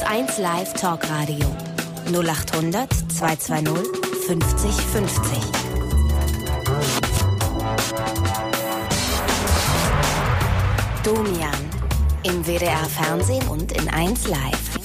1 Live Talkradio 0800 220 50 50. Domian im WDR Fernsehen und in 1 Live.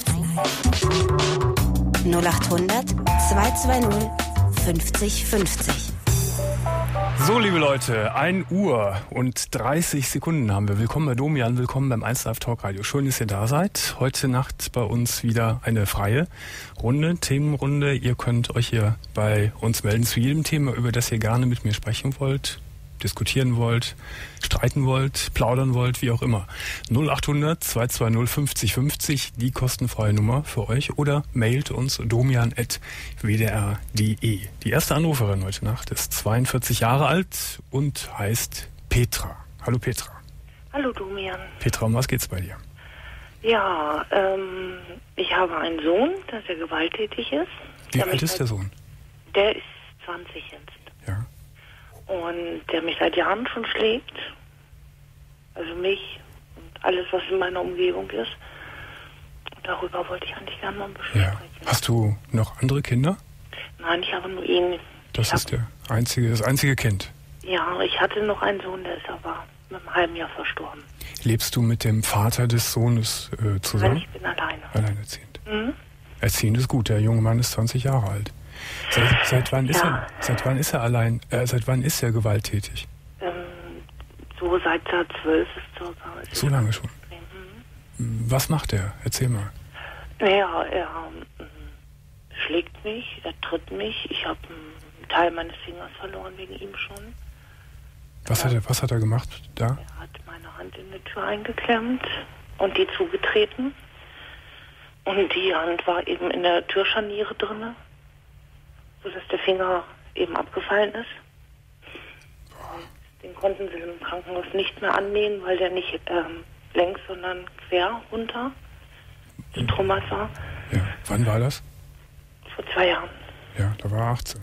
0800 220 50 50. So, liebe Leute, 1 Uhr und 30 Sekunden haben wir. Willkommen bei Domian, willkommen beim 1 Live Talkradio. Schön, dass ihr da seid. Heute Nacht bei uns wieder eine freie Runde, Themenrunde. Ihr könnt euch hier bei uns melden zu jedem Thema, über das ihr gerne mit mir sprechen wollt, diskutieren wollt, streiten wollt, plaudern wollt, wie auch immer. 0800 220 50 50, die kostenfreie Nummer für euch, oder mailt uns domian@wdr.de. Die erste Anruferin heute Nacht ist 42 Jahre alt und heißt Petra. Hallo Petra. Hallo Domian. Petra, um was geht's bei dir? Ja, ich habe einen Sohn, der sehr gewalttätig ist. Wie alt ist der Sohn? Der ist 20 jetzt. Ja. Und der mich seit Jahren schon schlägt. Also mich und alles, was in meiner Umgebung ist. Und darüber wollte ich eigentlich gerne mal ein bisschen sprechen. Hast du noch andere Kinder? Nein, ich habe nur ihn. Das einzige Kind. Ja, ich hatte noch einen Sohn, der ist aber mit einem halben Jahr verstorben. Lebst du mit dem Vater des Sohnes zusammen? Nein, ich bin alleine. Alleinerziehend. Mhm. Erziehend ist gut, der junge Mann ist 20 Jahre alt. Seit wann ist er gewalttätig? So seit er 12 ist circa. So lange schon? Was macht er? Erzähl mal. Naja, er schlägt mich, er tritt mich. Ich habe einen Teil meines Fingers verloren wegen ihm schon. Was hat er gemacht da? Er hat meine Hand in die Tür eingeklemmt und die zugetreten. Und die Hand war eben in der Türscharniere drinne, sodass der Finger eben abgefallen ist. Den konnten sie im Krankenhaus nicht mehr annähen, weil der nicht längs, sondern quer runter getrümmert war. Ja. Wann war das? Vor 2 Jahren. Ja, da war er 18.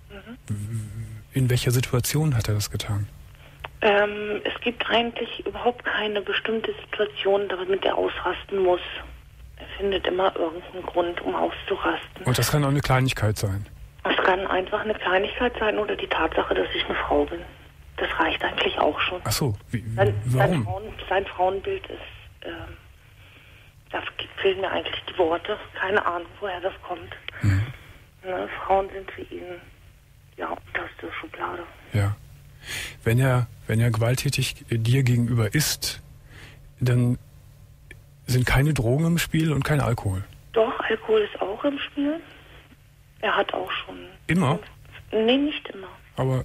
In welcher Situation hat er das getan? Es gibt eigentlich überhaupt keine bestimmte Situation, damit er ausrasten muss. Er findet immer irgendeinen Grund, um auszurasten. Und das kann auch eine Kleinigkeit sein? Es kann einfach eine Kleinigkeit sein oder die Tatsache, dass ich eine Frau bin. Das reicht eigentlich auch schon. Ach so, warum? Sein Frauenbild ist, da fehlen mir eigentlich die Worte. Keine Ahnung, woher das kommt. Ne, Frauen sind für ihn, ja, unterste Schublade. Ja. Wenn er gewalttätig dir gegenüber ist, dann sind keine Drogen im Spiel und kein Alkohol? Doch, Alkohol ist auch im Spiel. Er hat auch schon... Immer? Nee, nicht immer. Aber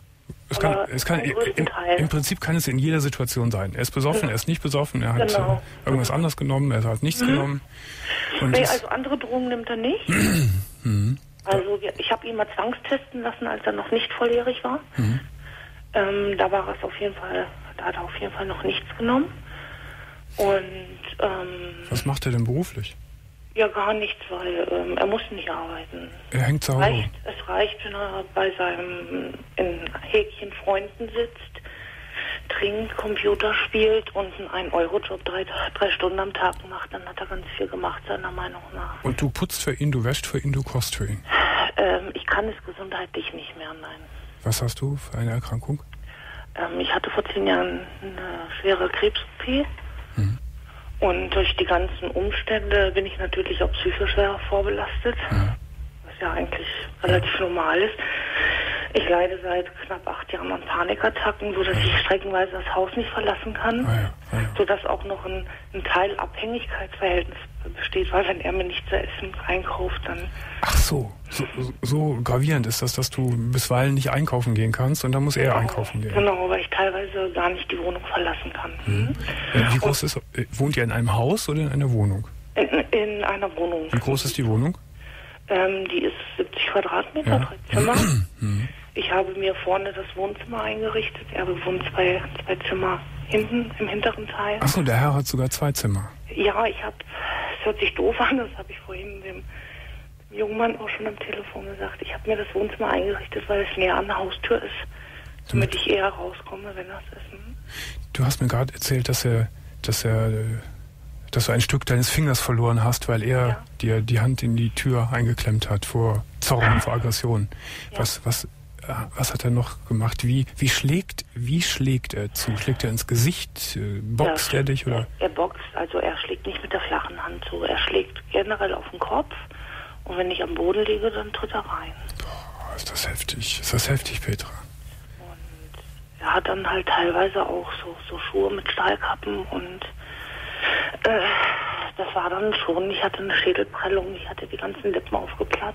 im Prinzip kann es in jeder Situation sein. Er ist besoffen, er ist nicht besoffen, er hat irgendwas anderes genommen, er hat nichts genommen. Und also andere Drogen nimmt er nicht. Also ich habe ihn mal zwangstesten lassen, als er noch nicht volljährig war. Da war es auf jeden Fall, da hat er auf jeden Fall noch nichts genommen. Und was macht er denn beruflich? Ja, gar nichts, weil er muss nicht arbeiten. Er hängt zu Hause. Es reicht, wenn er bei seinem in Häkchen Freunden sitzt, trinkt, Computer spielt und einen 1-Euro-Job 3 Stunden am Tag macht, dann hat er ganz viel gemacht, seiner Meinung nach. Und du putzt für ihn, du wäschst für ihn, du kochst für ihn? Ich kann es gesundheitlich nicht mehr, nein. Was hast du für eine Erkrankung? Ich hatte vor 10 Jahren eine schwere Krebs-OP. Und durch die ganzen Umstände bin ich natürlich auch psychisch sehr vorbelastet, was ja eigentlich relativ normal ist. Ich leide seit knapp 8 Jahren an Panikattacken, sodass ich streckenweise das Haus nicht verlassen kann, sodass auch noch ein Teil Abhängigkeitsverhältnis besteht, weil wenn er mir nichts zu essen einkauft, dann... Ach so gravierend ist das, dass du bisweilen nicht einkaufen gehen kannst und dann muss er einkaufen gehen. Genau, weil ich teilweise gar nicht die Wohnung verlassen kann. Wie groß ist, wohnt ihr in einem Haus oder in einer Wohnung? In einer Wohnung. Wie groß ist die Wohnung? Die ist 70 Quadratmeter, 3 Zimmer. Ich habe mir vorne das Wohnzimmer eingerichtet. Er bewohnt zwei Zimmer hinten, im hinteren Teil. Achso, der Herr hat sogar 2 Zimmer. Ja, es hört sich doof an, das habe ich vorhin dem jungen Mann auch schon am Telefon gesagt. Ich habe mir das Wohnzimmer eingerichtet, weil es näher an der Haustür ist, damit ich eher rauskomme, wenn das ist. Du hast mir gerade erzählt, dass er dass du ein Stück deines Fingers verloren hast, weil er dir die Hand in die Tür eingeklemmt hat vor Zorn und vor Aggression. Ja. Was hat er noch gemacht? Wie schlägt er zu? Schlägt er ins Gesicht? Boxt er dich? Oder? Er boxt, also er schlägt nicht mit der flachen Hand zu. Er schlägt generell auf den Kopf und wenn ich am Boden liege, dann tritt er rein. Boah, ist das heftig. Ist das heftig, Petra? Und er hat dann halt teilweise auch so Schuhe mit Stahlkappen und das war dann schon, ich hatte eine Schädelprellung, ich hatte die ganzen Lippen aufgeplatzt.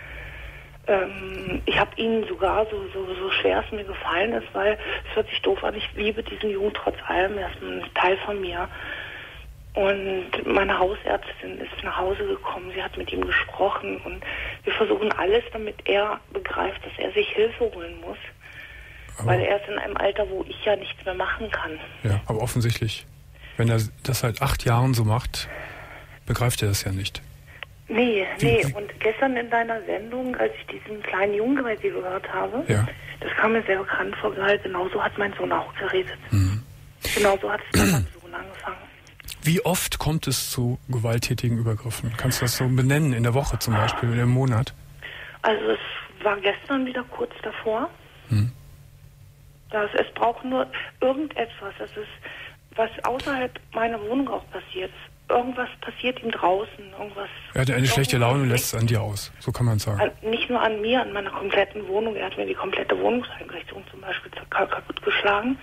Ich habe ihn sogar, so schwer es mir gefallen ist, weil es hört sich doof an, ich liebe diesen Jungen trotz allem, er ist ein Teil von mir. Und meine Hausärztin ist nach Hause gekommen, sie hat mit ihm gesprochen und wir versuchen alles, damit er begreift, dass er sich Hilfe holen muss. Aber weil er ist in einem Alter, wo ich ja nichts mehr machen kann. Ja, aber offensichtlich, wenn er das seit 8 Jahren so macht, begreift er das ja nicht. Nee. Und gestern in deiner Sendung, als ich diesen kleinen Jungen bei dir gehört habe, das kam mir sehr bekannt vor, weil genauso hat mein Sohn auch geredet. Mhm. Genauso hat es bei meinem Sohn angefangen. Wie oft kommt es zu gewalttätigen Übergriffen? Kannst du das so benennen, in der Woche zum Beispiel, in einem Monat? Also es war gestern wieder kurz davor. Mhm. Es braucht nur irgendetwas, was außerhalb meiner Wohnung auch passiert ist. Irgendwas passiert ihm draußen, irgendwas. Er hat eine schlechte Laune und lässt es an dir aus, so kann man sagen. Nicht nur an mir, an meiner kompletten Wohnung. Er hat mir die komplette Wohnungseinrichtung zum Beispiel kaputtgeschlagen.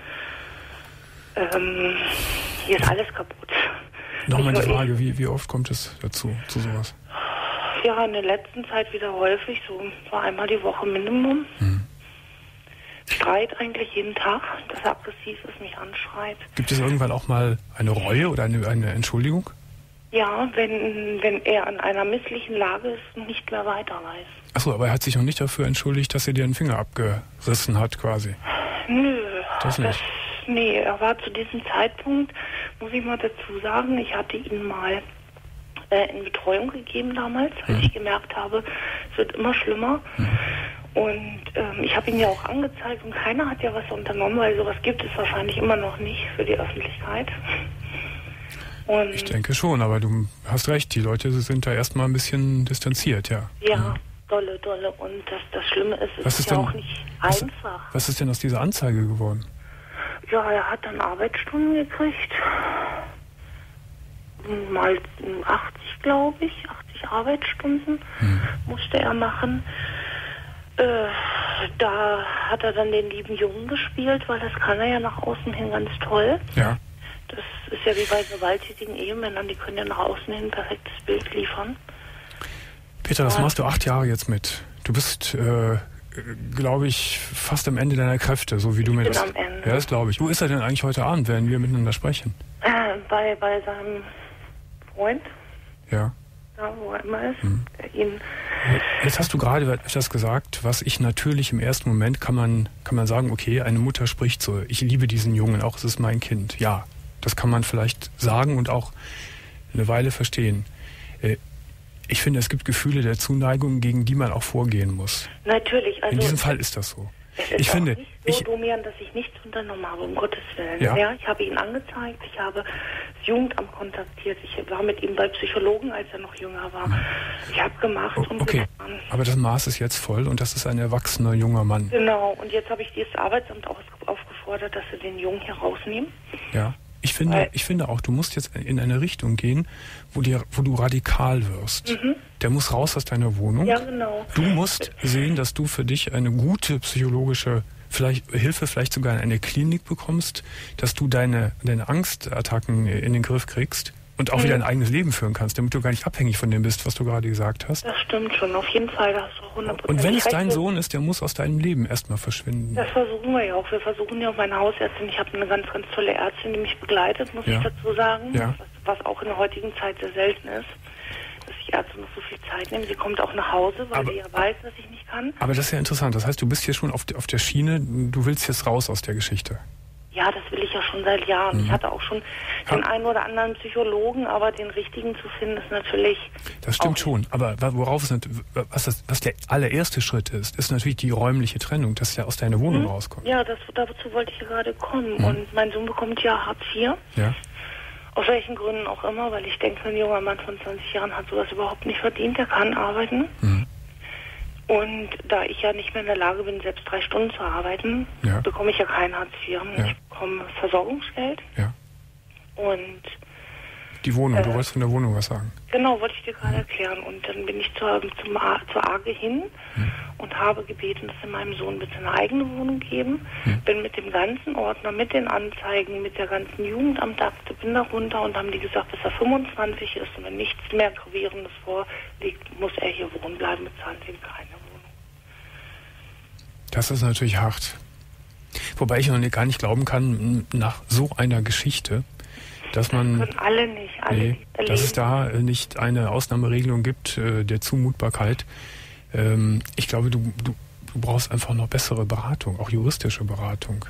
Hier ist alles kaputt. Nochmal die Frage, wie oft kommt es dazu, zu sowas? Ja, in der letzten Zeit wieder häufig, so einmal die Woche Minimum. Hm. Streit eigentlich jeden Tag, dass er aggressiv ist, mich anschreit. Gibt es irgendwann auch mal eine Reue oder eine Entschuldigung? Ja, wenn er in einer misslichen Lage ist und nicht mehr weiter weiß. Achso, aber er hat sich noch nicht dafür entschuldigt, dass er dir den Finger abgerissen hat quasi? Nö. Das nicht? Nee, er war zu diesem Zeitpunkt, muss ich mal dazu sagen, ich hatte ihn mal in Betreuung gegeben damals, als ich gemerkt habe, es wird immer schlimmer. Und ich habe ihn ja auch angezeigt und keiner hat ja was unternommen, weil sowas gibt es wahrscheinlich immer noch nicht für die Öffentlichkeit. Und ich denke schon, aber du hast recht, die Leute sind da erstmal ein bisschen distanziert, ja. Ja, dolle. Und das Schlimme ist, es ist ja auch nicht einfach. Was ist denn aus dieser Anzeige geworden? Ja, er hat dann Arbeitsstunden gekriegt. Mal 80, glaube ich. 80 Arbeitsstunden musste er machen. Da hat er dann den lieben Jungen gespielt, weil das kann er ja nach außen hin ganz toll. Ja. Das ist ja wie bei gewalttätigen Ehemännern, die können ja nach außen hin ein perfektes Bild liefern. Peter, das machst du 8 Jahre jetzt mit. Du bist, glaube ich, fast am Ende deiner Kräfte, so wie du mir das... Am Ende. Ja, das glaube ich. Wo ist er denn eigentlich heute Abend, wenn wir miteinander sprechen? Bei seinem Freund. Ja. Da, wo er immer ist. Jetzt hast du gerade etwas gesagt, was ich natürlich im ersten Moment kann man sagen, okay, eine Mutter spricht so, ich liebe diesen Jungen, auch es ist mein Kind. Ja, das kann man vielleicht sagen und auch eine Weile verstehen. Ich finde, es gibt Gefühle der Zuneigung, gegen die man auch vorgehen muss. Natürlich. Also in diesem Fall ist das so. Es ist nicht so, Domian, dass ich nichts unternommen habe, um Gottes Willen. Ja, ich habe ihn angezeigt, ich habe das Jugendamt kontaktiert, ich war mit ihm bei Psychologen, als er noch jünger war. Ich habe gemacht und getan. Aber das Maß ist jetzt voll und das ist ein erwachsener junger Mann. Genau, und jetzt habe ich dieses Arbeitsamt auch aufgefordert, dass sie den Jungen hier rausnehmen. Ja. Ich finde auch, du musst jetzt in eine Richtung gehen, wo du radikal wirst. Der muss raus aus deiner Wohnung. Ja, genau. Du musst sehen, dass du für dich eine gute psychologische Hilfe, vielleicht sogar in eine Klinik bekommst, dass du deine Angstattacken in den Griff kriegst und auch wieder ein eigenes Leben führen kannst, damit du gar nicht abhängig von dem bist, was du gerade gesagt hast. Das stimmt schon, auf jeden Fall, da hast du 100%. Und wenn es dein Sohn ist, der muss aus deinem Leben erstmal verschwinden. Das versuchen wir ja auch. Wir versuchen ja auch meine Hausärztin. Ich habe eine ganz, ganz tolle Ärztin, die mich begleitet, muss ich dazu sagen. Ja. Was auch in der heutigen Zeit sehr selten ist, dass sich Ärzte noch so viel Zeit nehmen. Sie kommt auch nach Hause, weil sie ja weiß, dass ich nicht kann. Aber das ist ja interessant. Das heißt, du bist hier schon auf der Schiene, du willst jetzt raus aus der Geschichte. Ja, das will ich ja schon seit Jahren. Ich hatte auch schon den einen oder anderen Psychologen, aber den richtigen zu finden, ist natürlich... Das stimmt schon, aber was der allererste Schritt ist natürlich die räumliche Trennung, dass er aus deiner Wohnung rauskommt. Ja, dazu wollte ich ja gerade kommen. Und mein Sohn bekommt ja Hartz IV. Ja. Aus welchen Gründen auch immer, weil ich denke, ein junger Mann von 20 Jahren hat sowas überhaupt nicht verdient, der kann arbeiten. Mhm. Und da ich ja nicht mehr in der Lage bin, selbst 3 Stunden zu arbeiten, bekomme ich ja kein Hartz IV. Ich bekomme Versorgungsgeld. Ja. Und die Wohnung, du wolltest von der Wohnung was sagen. Genau, wollte ich dir gerade erklären. Und dann bin ich zur AGE hin und habe gebeten, dass sie meinem Sohn bitte eine eigene Wohnung geben. Bin mit dem ganzen Ordner, mit den Anzeigen, mit der ganzen Jugendamtakte, bin da runter und haben die gesagt, bis er 25 ist und wenn nichts mehr Gravierendes vorliegt, muss er hier wohnen bleiben, bezahlen sie keine Wohnung. Das ist natürlich hart. Wobei ich noch gar nicht glauben kann, nach so einer Geschichte, dass man, das können alle nicht, dass es da nicht eine Ausnahmeregelung gibt der Zumutbarkeit. Ich glaube, du brauchst einfach noch bessere Beratung, auch juristische Beratung.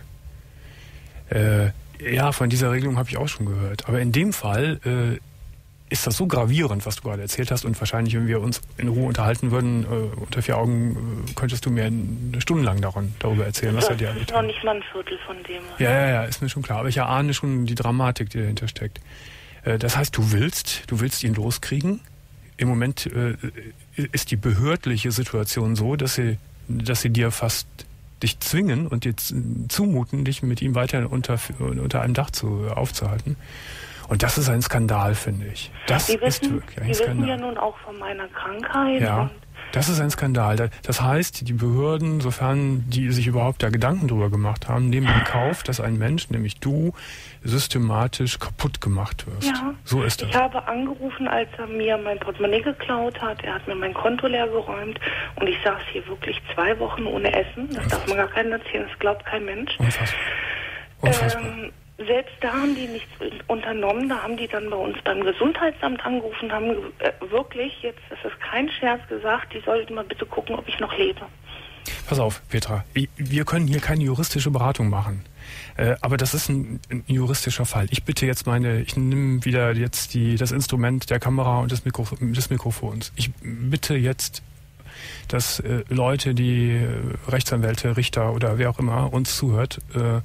Ja, von dieser Regelung habe ich auch schon gehört. Aber in dem Fall ist das so gravierend, was du gerade erzählt hast. Und wahrscheinlich, wenn wir uns in Ruhe unterhalten würden, unter 4 Augen, könntest du mir stundenlang darüber erzählen, was er dir angetan hat. Das ist noch nicht mal ein Viertel von dem. Ja, ist mir schon klar. Aber ich erahne schon die Dramatik, die dahinter steckt. Das heißt, du willst ihn loskriegen. Im Moment ist die behördliche Situation so, dass sie dir fast dich zwingen und dir zumuten, dich mit ihm weiter unter einem Dach aufzuhalten. Und das ist ein Skandal, finde ich. Das ist wirklich ein Skandal. Sie wissen ja nun auch von meiner Krankheit. Ja, das ist ein Skandal. Das heißt, die Behörden, sofern die sich überhaupt da Gedanken drüber gemacht haben, nehmen in Kauf, dass ein Mensch, nämlich du, systematisch kaputt gemacht wirst. Ja, so ist das. Ich habe angerufen, als er mir mein Portemonnaie geklaut hat. Er hat mir mein Konto leer geräumt und ich saß hier wirklich 2 Wochen ohne Essen. Das darf man gar keinem erzählen, das glaubt kein Mensch. Unfassbar. Selbst da haben die nichts unternommen, da haben die dann bei uns beim Gesundheitsamt angerufen, haben wirklich, jetzt ist es kein Scherz gesagt, die sollten mal bitte gucken, ob ich noch lebe. Pass auf, Petra, wir können hier keine juristische Beratung machen, aber das ist ein juristischer Fall. Ich bitte jetzt ich nehme wieder jetzt das Instrument der Kamera und des Mikrofons. Ich bitte jetzt, dass Leute, die Rechtsanwälte, Richter oder wer auch immer uns zuhört,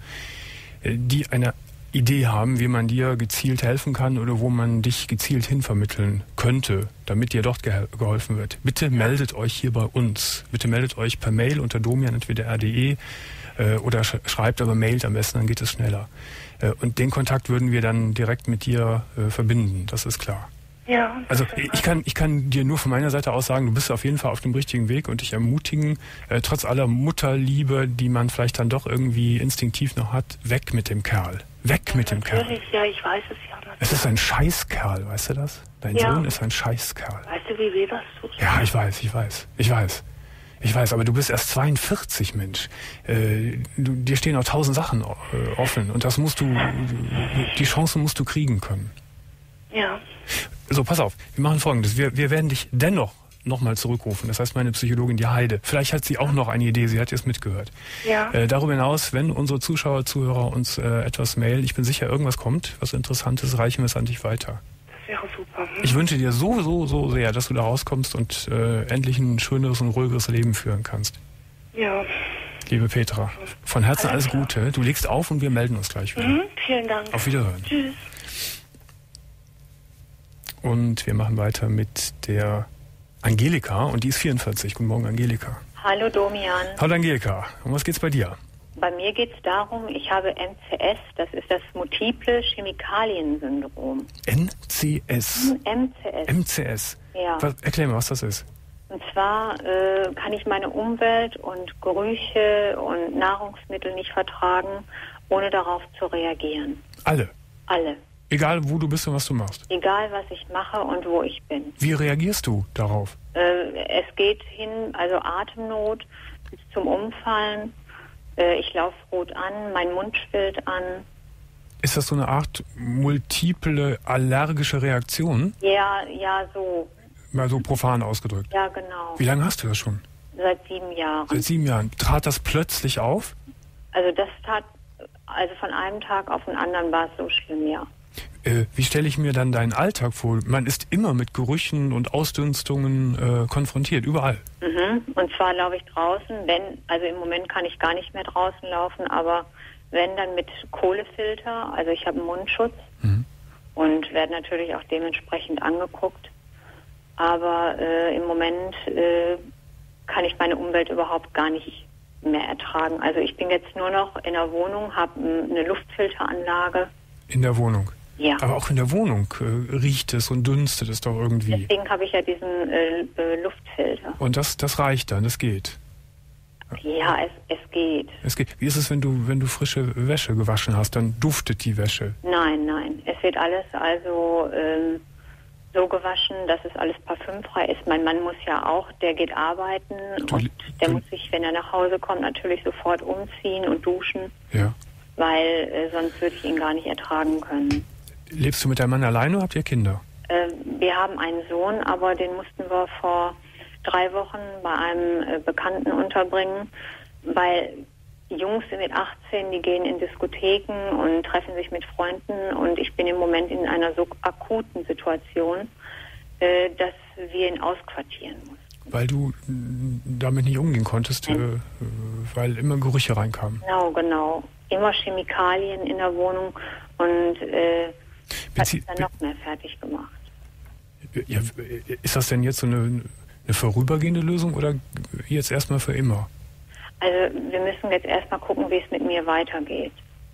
die eine Idee haben, wie man dir gezielt helfen kann oder wo man dich gezielt hinvermitteln könnte, damit dir dort geholfen wird. Bitte meldet euch hier bei uns. Bitte meldet euch per Mail unter domian@wdr.de oder schreibt, aber mailt am besten, dann geht es schneller. Und den Kontakt würden wir dann direkt mit dir verbinden, das ist klar. Ja. Also ich kann dir nur von meiner Seite aus sagen, du bist auf jeden Fall auf dem richtigen Weg und dich ermutigen, trotz aller Mutterliebe, die man vielleicht dann doch irgendwie instinktiv noch hat, weg mit dem Kerl. Weg mit dem Kerl. Natürlich, ja, ich weiß es ja. Natürlich. Es ist ein Scheißkerl, weißt du das? Dein Sohn ist ein Scheißkerl. Weißt du, wie weh das tut? Ja, ich weiß, aber du bist erst 42, Mensch. Dir stehen noch 1000 Sachen offen und die Chance musst du kriegen können. Ja. So, pass auf, wir machen Folgendes. Wir werden dich dennoch nochmal zurückrufen. Das heißt, meine Psychologin, die Heide, vielleicht hat sie auch noch eine Idee, sie hat jetzt mitgehört. Ja. Darüber hinaus, wenn unsere Zuhörer uns etwas mailen, ich bin sicher, irgendwas kommt, was Interessantes, reichen wir es an dich weiter. Das wäre super. Ich wünsche dir so sehr, dass du da rauskommst und endlich ein schöneres und ruhigeres Leben führen kannst. Ja. Liebe Petra, von Herzen alles Gute. Du legst auf und wir melden uns gleich wieder. Vielen Dank. Auf Wiederhören. Tschüss. Und wir machen weiter mit der Angelika und die ist 44. Guten Morgen, Angelika. Hallo Domian. Hallo Angelika. Um was geht's bei dir? Bei mir geht es darum, ich habe MCS, das ist das Multiple Chemikaliensyndrom. NCS? MCS. Ja. Erklär mir, was das ist. Und zwar kann ich meine Umwelt und Gerüche und Nahrungsmittel nicht vertragen, ohne darauf zu reagieren. Alle? Alle. Egal, wo du bist und was du machst? Egal, was ich mache und wo ich bin. Wie reagierst du darauf? Es geht hin, also Atemnot bis zum Umfallen. Ich laufe rot an, mein Mund schwillt an. Ist das so eine Art multiple allergische Reaktion? Ja, so. Mal so profan ausgedrückt. Ja, genau. Wie lange hast du das schon? Seit 7 Jahren. Seit 7 Jahren. Trat das plötzlich auf? Also von einem Tag auf den anderen war es so schlimm, ja. Wie stelle ich mir dann deinen Alltag vor? Man ist immer mit Gerüchen und Ausdünstungen konfrontiert, überall. Und zwar laufe ich draußen, also im Moment kann ich gar nicht mehr draußen laufen, aber wenn, dann mit Kohlefilter, also ich habe einen Mundschutz und werde natürlich auch dementsprechend angeguckt. Aber im Moment kann ich meine Umwelt überhaupt gar nicht mehr ertragen. Also ich bin jetzt nur noch in der Wohnung, habe eine Luftfilteranlage. In der Wohnung? Ja. Aber auch in der Wohnung riecht es und dünstet es doch irgendwie. Deswegen habe ich ja diesen Luftfilter. Und das reicht dann, das geht? Ja, es geht. Es geht. Wie ist es, wenn du frische Wäsche gewaschen hast? Dann duftet die Wäsche? Nein. Es wird alles also so gewaschen, dass es alles parfümfrei ist. Mein Mann muss ja auch, der geht arbeiten und der muss sich, wenn er nach Hause kommt, natürlich sofort umziehen und duschen. Ja. Weil sonst würde ich ihn gar nicht ertragen können. Lebst du mit deinem Mann alleine oder habt ihr Kinder? Wir haben einen Sohn, aber den mussten wir vor 3 Wochen bei einem Bekannten unterbringen, weil die Jungs sind mit 18, die gehen in Diskotheken und treffen sich mit Freunden und ich bin im Moment in einer so akuten Situation, dass wir ihn ausquartieren mussten. Weil du damit nicht umgehen konntest, weil immer Gerüche reinkamen. Genau. Immer Chemikalien in der Wohnung und hat es dann noch mehr fertig gemacht. Ja, ist das denn jetzt so eine vorübergehende Lösung oder jetzt erstmal für immer? Also wir müssen jetzt erstmal gucken, wie es mit mir weitergeht.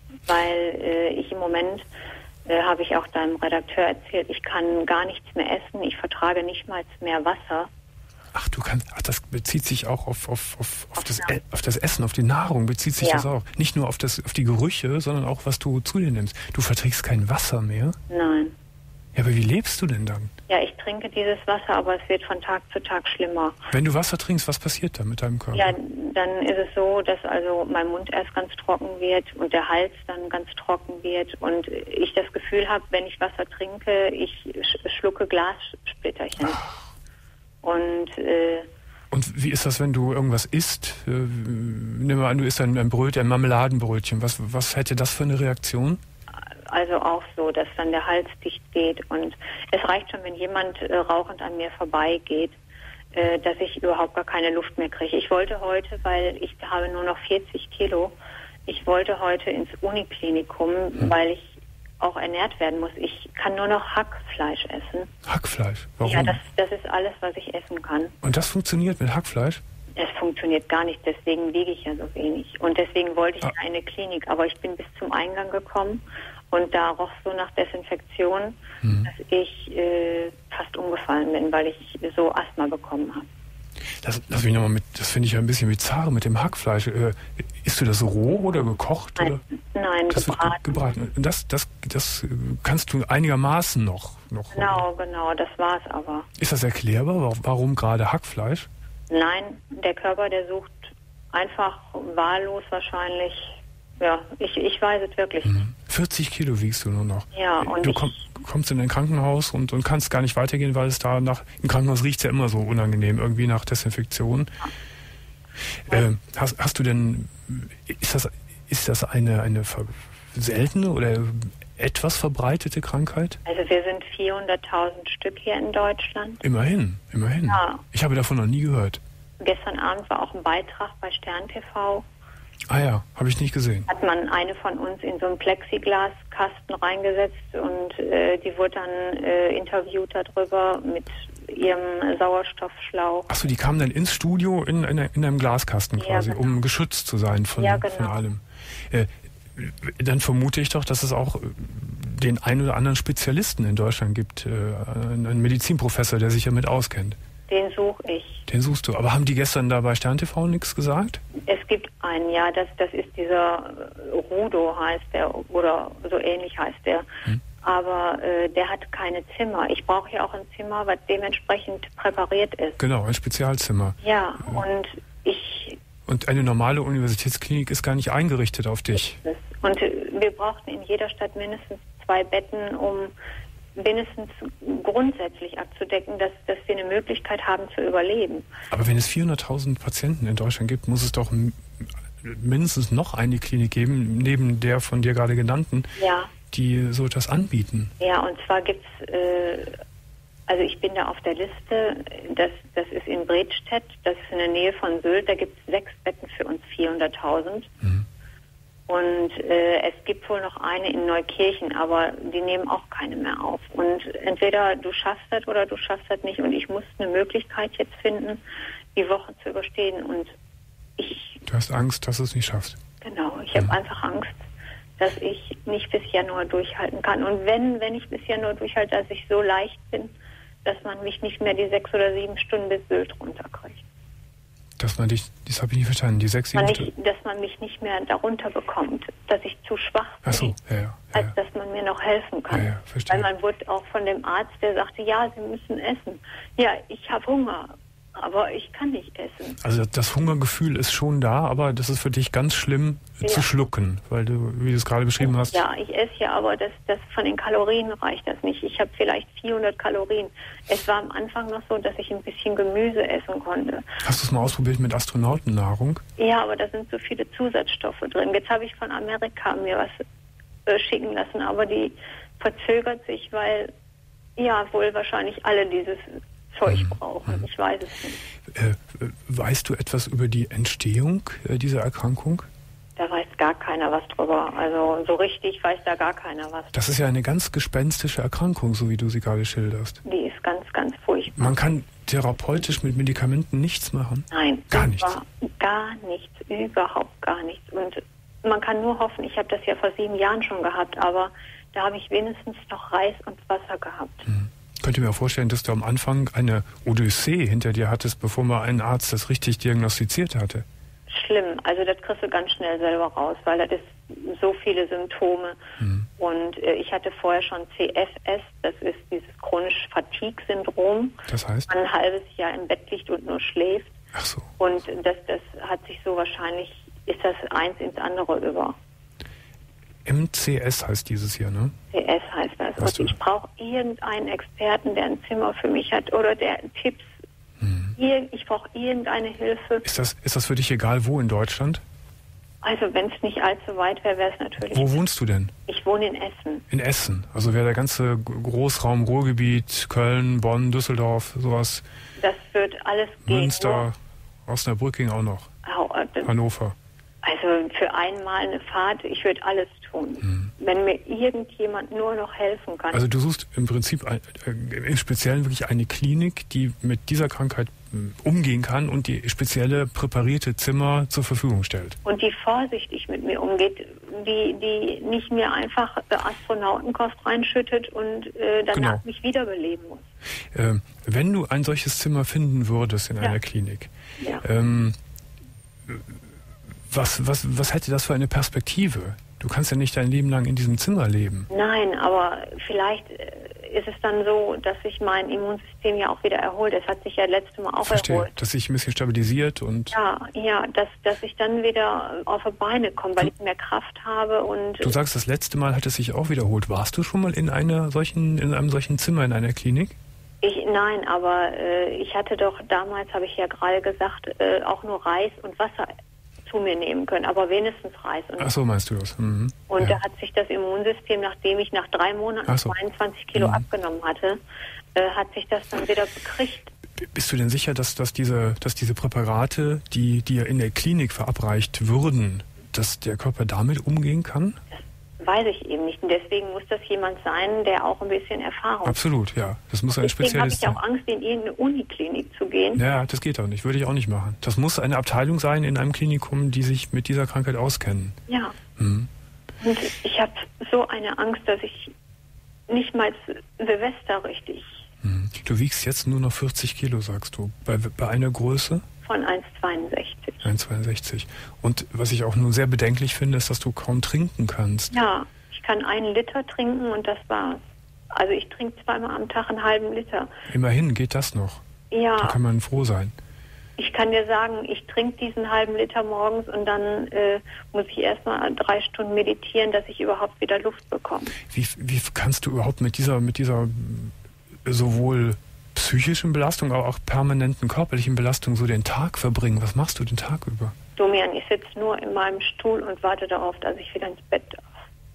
Weil ich im Moment, habe ich auch deinem Redakteur erzählt, ich kann gar nichts mehr essen, ich vertrage nicht mal mehr Wasser. Ach, das bezieht sich auch auf das Essen, auf die Nahrung bezieht sich das auch. Nicht nur auf die Gerüche, sondern auch, was du zu dir nimmst. Du verträgst kein Wasser mehr? Nein. Ja, aber wie lebst du denn dann? Ja, ich trinke dieses Wasser, aber es wird von Tag zu Tag schlimmer. Wenn du Wasser trinkst, was passiert da mit deinem Körper? Ja, dann ist es so, dass also mein Mund erst ganz trocken wird und der Hals dann ganz trocken wird und ich das Gefühl habe, wenn ich Wasser trinke, ich schlucke Glassplitterchen. Und wie ist das, wenn du irgendwas isst? Nimm mal an, du isst ein Brötchen, ein Marmeladenbrötchen. Was hätte das für eine Reaktion? Also auch so, dass dann der Hals dicht geht. Und es reicht schon, wenn jemand rauchend an mir vorbeigeht, dass ich überhaupt gar keine Luft mehr kriege. Ich wollte heute, weil ich habe nur noch 40 Kilo, ich wollte heute ins Uniklinikum, weil ich auch ernährt werden muss. Ich kann nur noch Hackfleisch essen. Hackfleisch? Warum? Ja, das ist alles, was ich essen kann. Und das funktioniert mit Hackfleisch? Es funktioniert gar nicht, deswegen wiege ich ja so wenig. Und deswegen wollte ich in eine Klinik, aber ich bin bis zum Eingang gekommen und da roch so nach Desinfektion, dass ich fast umgefallen bin, weil ich so Asthma bekommen habe. Das finde ich ja ein bisschen bizarr mit dem Hackfleisch. Isst du das roh oder gekocht? Nein, das gebraten. Und das kannst du einigermaßen noch. Genau, das war's aber. Ist das erklärbar? Warum gerade Hackfleisch? Nein, der Körper, der sucht einfach wahllos wahrscheinlich. Ja, ich weiß es wirklich nicht. 40 Kilo wiegst du nur noch. Ja, und du kommst in ein Krankenhaus und kannst gar nicht weitergehen, weil es da im Krankenhaus riecht es ja immer so unangenehm, irgendwie nach Desinfektion. Hast du denn, ist das eine seltene oder etwas verbreitete Krankheit? Also wir sind 400.000 Stück hier in Deutschland. Immerhin. Ja. Ich habe davon noch nie gehört. Gestern Abend war auch ein Beitrag bei Stern TV. Ah ja, habe ich nicht gesehen. Hat man eine von uns in so einen Plexiglaskasten reingesetzt und die wurde dann interviewt darüber mit ihrem Sauerstoffschlauch. Achso, die kamen dann ins Studio in einem Glaskasten quasi, genau, um geschützt zu sein von allem. Dann vermute ich doch, dass es auch den einen oder anderen Spezialisten in Deutschland gibt, einen Medizinprofessor, der sich damit auskennt. Den suche ich. Den suchst du. Aber haben die gestern da bei Stern TV nichts gesagt? Es gibt einen, ja, das ist dieser Rudo heißt der, oder so ähnlich heißt der. Aber der hat keine Zimmer. Ich brauche ja auch ein Zimmer, was dementsprechend präpariert ist. Genau, ein Spezialzimmer. Ja, Und eine normale Universitätsklinik ist gar nicht eingerichtet auf dich. Und wir brauchten in jeder Stadt mindestens 2 Betten, um mindestens grundsätzlich abzudecken, dass wir eine Möglichkeit haben zu überleben. Aber wenn es 400.000 Patienten in Deutschland gibt, muss es doch mindestens noch eine Klinik geben, neben der von dir gerade genannten, die so etwas anbieten. Ja, und zwar gibt's, also ich bin da auf der Liste, das ist in Bredstedt, das ist in der Nähe von Sylt, da gibt es 6 Betten für uns 400.000. Und es gibt wohl noch eine in Neukirchen, aber die nehmen auch keine mehr auf. Und entweder du schaffst das oder du schaffst das nicht. Und ich muss eine Möglichkeit jetzt finden, die Woche zu überstehen. Und Du hast Angst, dass du es nicht schaffst? Genau, ich habe einfach Angst, dass ich nicht bis Januar durchhalten kann. Und wenn ich bis Januar durchhalte, dass ich so leicht bin, dass man mich nicht mehr die 6 oder 7 Stunden bis Sylt runterkriegt. Das habe ich nicht verstanden, die 6, 7 Stunden? Dass man mich nicht mehr darunter bekommt, dass ich zu schwach bin, Ach so, ja. als dass man mir noch helfen kann. Ja, verstehe. Weil man wurde auch von dem Arzt, der sagte, ja, Sie müssen essen. Ja, ich habe Hunger, aber ich kann nicht essen. Also das Hungergefühl ist schon da, aber das ist für dich ganz schlimm zu schlucken, weil du, wie du es gerade beschrieben hast. Ja, ich esse ja, aber das von den Kalorien reicht das nicht. Ich habe vielleicht 400 Kalorien. Es war am Anfang noch so, dass ich ein bisschen Gemüse essen konnte. Hast du es mal ausprobiert mit Astronautennahrung? Ja, aber da sind so viele Zusatzstoffe drin. Jetzt habe ich von Amerika mir was schicken lassen, aber die verzögert sich, weil ja wohl wahrscheinlich alle dieses Zeug brauchen. Ich weiß es nicht. Weißt du etwas über die Entstehung dieser Erkrankung? Da weiß gar keiner was drüber. Also so richtig weiß da gar keiner was. Das ist ja eine ganz gespenstische Erkrankung, so wie du sie gerade schilderst. Die ist ganz, ganz furchtbar. Man kann therapeutisch mit Medikamenten nichts machen? Nein. Gar nichts? Gar nichts. Überhaupt gar nichts. Und man kann nur hoffen, ich habe das ja vor 7 Jahren schon gehabt, aber da habe ich wenigstens noch Reis und Wasser gehabt. Könnt ihr mir vorstellen, dass du am Anfang eine Odyssee hinter dir hattest, bevor mal ein Arzt das richtig diagnostiziert hatte? Schlimm. Also das kriegst du ganz schnell selber raus, weil das ist so viele Symptome. Und ich hatte vorher schon CFS, das ist dieses chronische Fatigue-Syndrom. Das heißt? Man ein halbes Jahr im Bett liegt und nur schläft. Ach so. Und das hat sich so wahrscheinlich, ist das eins ins andere über. MCS heißt dieses hier, ne? CS heißt das. Und ich brauche irgendeinen Experten, der ein Zimmer für mich hat oder der Tipps. Ich brauche irgendeine Hilfe. Ist das für dich egal, wo in Deutschland? Also wenn es nicht allzu weit wäre, wäre es natürlich. Wo wohnst du denn? Ich wohne in Essen. In Essen. Also wäre der ganze Großraum Ruhrgebiet, Köln, Bonn, Düsseldorf, sowas. Das wird alles gehen. Münster, Osnabrück ging auch noch. Hannover. Also für einmal eine Fahrt, ich würde alles tun. Wenn mir irgendjemand nur noch helfen kann. Also du suchst im Prinzip im Speziellen wirklich eine Klinik, die mit dieser Krankheit umgehen kann und die spezielle präparierte Zimmer zur Verfügung stellt. Und die vorsichtig mit mir umgeht, die nicht mir einfach Astronautenkost reinschüttet und danach mich wiederbeleben muss. Wenn du ein solches Zimmer finden würdest in einer Klinik, was hätte das für eine Perspektive? Du kannst ja nicht dein Leben lang in diesem Zimmer leben. Nein, aber vielleicht ist es dann so, dass sich mein Immunsystem ja auch wieder erholt. Es hat sich ja letztes Mal auch erholt. Dass sich ein bisschen stabilisiert und... Ja, dass ich dann wieder auf die Beine komme, weil ich mehr Kraft habe und... Du sagst, das letzte Mal hat es sich auch wiederholt. Warst du schon mal in einem solchen Zimmer in einer Klinik? Nein, aber ich hatte doch damals, habe ich ja gerade gesagt, auch nur Reis und Wasser zu mir nehmen können, aber wenigstens Reis. Ach so, meinst du das? Und da hat sich das Immunsystem, nachdem ich nach 3 Monaten 22 Kilo abgenommen hatte, hat sich das dann wieder bekriegt. Bist du denn sicher, dass diese Präparate, die dir in der Klinik verabreicht würden, dass der Körper damit umgehen kann? Das weiß ich eben nicht. Und deswegen muss das jemand sein, der auch ein bisschen Erfahrung hat. Absolut, ja. Das muss ein Spezialist sein. Deswegen habe ich auch Angst, in irgendeine Uniklinik zu gehen. Ja, das geht auch nicht. Würde ich auch nicht machen. Das muss eine Abteilung sein in einem Klinikum, die sich mit dieser Krankheit auskennen. Ja. Und ich habe so eine Angst, dass ich nicht mal Silvester richtig... Du wiegst jetzt nur noch 40 Kilo, sagst du. Bei einer Größe? Von 1,62. 1,62. Und was ich auch nur sehr bedenklich finde, ist, dass du kaum trinken kannst. Ja, ich kann 1 Liter trinken und das war's. Also ich trinke 2-mal am Tag einen halben Liter. Immerhin geht das noch. Ja. Da kann man froh sein. Ich kann dir sagen, ich trinke diesen halben Liter morgens und dann muss ich erstmal 3 Stunden meditieren, dass ich überhaupt wieder Luft bekomme. Wie kannst du überhaupt mit dieser sowohl psychischen Belastung, aber auch permanenten körperlichen Belastung so den Tag verbringen? Was machst du den Tag über? Domian, ich sitze nur in meinem Stuhl und warte darauf, dass ich wieder ins Bett darf.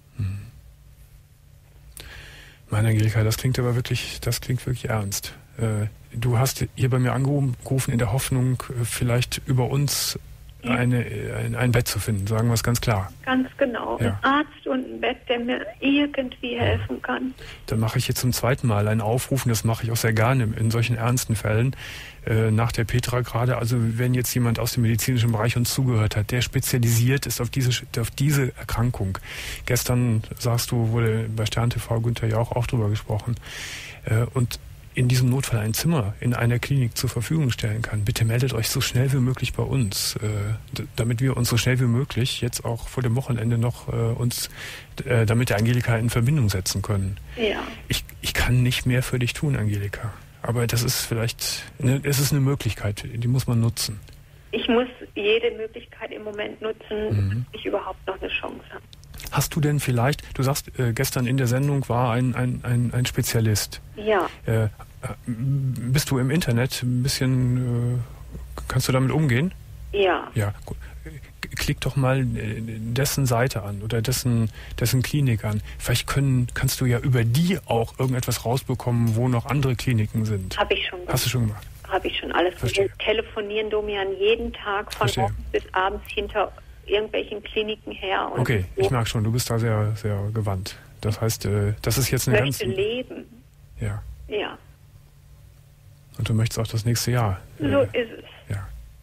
Meine Angelika, das klingt wirklich ernst. Du hast hier bei mir angerufen in der Hoffnung, vielleicht über uns ein Bett zu finden, sagen wir es ganz klar. Ganz genau. Ja. Ein Arzt und ein Bett, der mir irgendwie helfen kann. Dann mache ich jetzt zum zweiten Mal einen Aufruf, und das mache ich auch sehr gerne in solchen ernsten Fällen, nach der Petra gerade. Also wenn jetzt jemand aus dem medizinischen Bereich uns zugehört hat, der spezialisiert ist auf diese Erkrankung. Gestern, sagst du, wurde bei Stern TV Günther ja auch drüber gesprochen. Und in diesem Notfall ein Zimmer in einer Klinik zur Verfügung stellen kann, bitte meldet euch so schnell wie möglich bei uns, damit wir uns so schnell wie möglich jetzt auch vor dem Wochenende noch damit der Angelika in Verbindung setzen können. Ja. Ich kann nicht mehr für dich tun, Angelika. Aber das ist vielleicht, es ist eine Möglichkeit, die muss man nutzen. Ich muss jede Möglichkeit im Moment nutzen, dass ich überhaupt noch eine Chance habe. Hast du denn vielleicht, du sagst, gestern in der Sendung war ein Spezialist. Ja. Bist du im Internet ein bisschen, kannst du damit umgehen? Ja. Ja, gut. Klick doch mal dessen Seite an oder dessen Klinik an. Vielleicht kannst du ja über die auch irgendetwas rausbekommen, wo noch andere Kliniken sind. Habe ich schon gemacht. Hast du schon gemacht? Habe ich schon alles. Wir telefonieren, Domian, jeden Tag von morgens bis abends hinter irgendwelchen Kliniken her. Und okay, so. Ich merke schon, du bist da sehr, sehr gewandt. Das heißt, das ist jetzt eine ganz... Ich möchte leben. Ja. Ja. Und du möchtest auch das nächste Jahr. So ist es. Ja.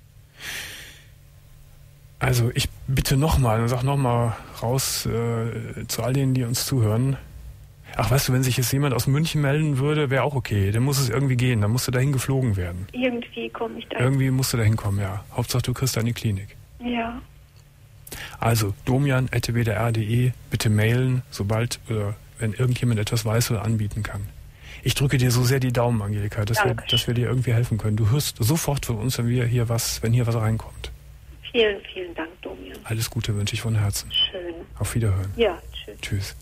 Also ich bitte nochmal und sag nochmal raus zu all denen, die uns zuhören. Ach, weißt du, wenn sich jetzt jemand aus München melden würde, wäre auch okay. Dann muss es irgendwie gehen. Dann musst du dahin geflogen werden. Irgendwie komme ich da. Irgendwie musst du dahin kommen, ja. Hauptsache, du kriegst eine Klinik. Ja. Also, domian@wdr.de, bitte mailen, sobald oder wenn irgendjemand etwas weiß oder anbieten kann. Ich drücke dir so sehr die Daumen, Angelika, dass wir dir irgendwie helfen können. Du hörst sofort von uns, wenn hier was reinkommt. Vielen, vielen Dank, Domian. Alles Gute wünsche ich von Herzen. Schön. Auf Wiederhören. Ja, tschüss. Tschüss.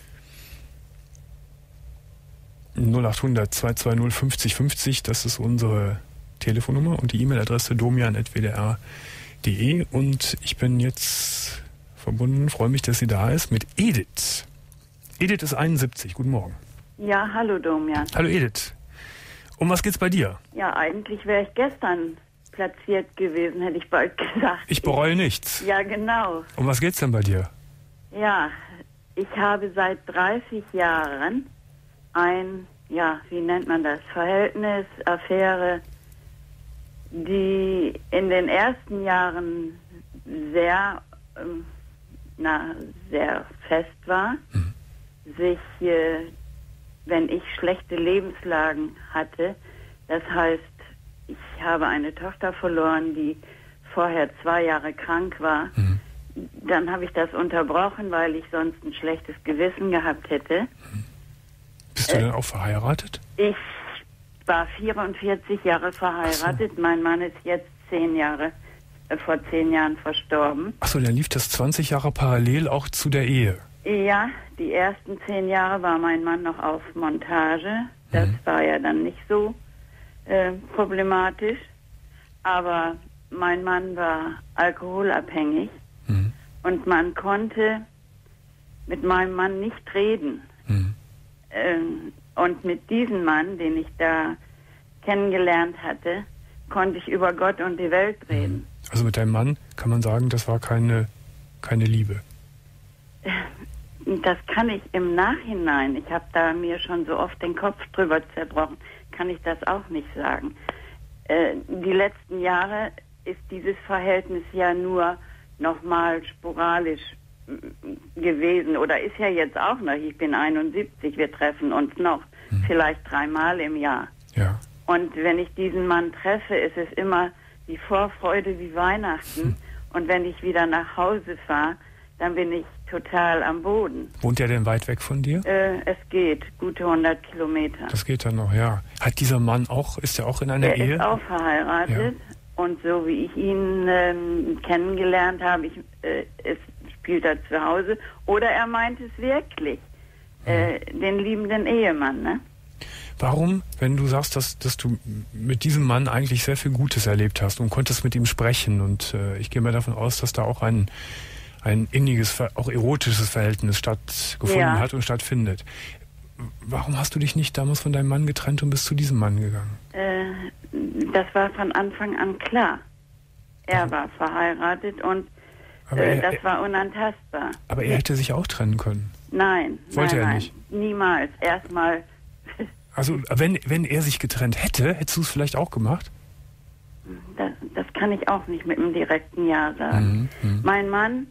0800 220 50 50, das ist unsere Telefonnummer und die E-Mail-Adresse domian@wdr.de. Und ich bin jetzt verbunden, freue mich, dass sie da ist, mit Edith. Edith ist 71, guten Morgen. Ja, hallo Domian. Hallo Edith. Um was geht's bei dir? Ja, eigentlich wäre ich gestern platziert gewesen, hätte ich bald gesagt. Ich bereue nichts. Ja, genau. Um was geht's denn bei dir? Ja, ich habe seit 30 Jahren wie nennt man das, Verhältnis, Affäre, die in den ersten Jahren sehr fest war, sich, wenn ich schlechte Lebenslagen hatte, das heißt, ich habe eine Tochter verloren, die vorher 2 Jahre krank war, dann habe ich das unterbrochen, weil ich sonst ein schlechtes Gewissen gehabt hätte. Bist du denn auch verheiratet? Ich war 44 Jahre verheiratet. So. Mein Mann ist jetzt vor 10 Jahren verstorben. Achso, dann lief das 20 Jahre parallel auch zu der Ehe? Ja, die ersten 10 Jahre war mein Mann noch auf Montage. Das war ja dann nicht so problematisch. Aber mein Mann war alkoholabhängig und man konnte mit meinem Mann nicht reden. Und mit diesem Mann, den ich da kennengelernt hatte, konnte ich über Gott und die Welt reden. Also mit deinem Mann kann man sagen, das war keine Liebe? Das kann ich im Nachhinein, ich habe da mir schon so oft den Kopf drüber zerbrochen, kann ich das auch nicht sagen. Die letzten Jahre ist dieses Verhältnis ja nur nochmal sporadisch gewesen oder ist ja jetzt auch noch. Ich bin 71, wir treffen uns noch vielleicht 3-mal im Jahr. Ja. Und wenn ich diesen Mann treffe, ist es immer die Vorfreude wie Weihnachten. Und wenn ich wieder nach Hause fahre, dann bin ich total am Boden. Wohnt er denn weit weg von dir? Es geht, gute 100 Kilometer. Das geht dann noch, ja. Hat dieser Mann ist er auch in einer Ehe? Er ist auch verheiratet. Ja. Und so wie ich ihn kennengelernt habe, spielt er zu Hause. Oder er meint es wirklich, den liebenden Ehemann, ne? Warum, wenn du sagst, dass du mit diesem Mann eigentlich sehr viel Gutes erlebt hast und konntest mit ihm sprechen und ich gehe mal davon aus, dass da auch ein inniges, auch erotisches Verhältnis stattgefunden hat und stattfindet. Warum hast du dich nicht damals von deinem Mann getrennt und bist zu diesem Mann gegangen? Das war von Anfang an klar. Er war verheiratet und das war unantastbar. Aber er hätte sich auch trennen können. Nein. Wollte er nein, nicht? Niemals. Erstmal. Also wenn er sich getrennt hätte, hättest du es vielleicht auch gemacht? Das kann ich auch nicht mit einem direkten Ja sagen. Mein Mann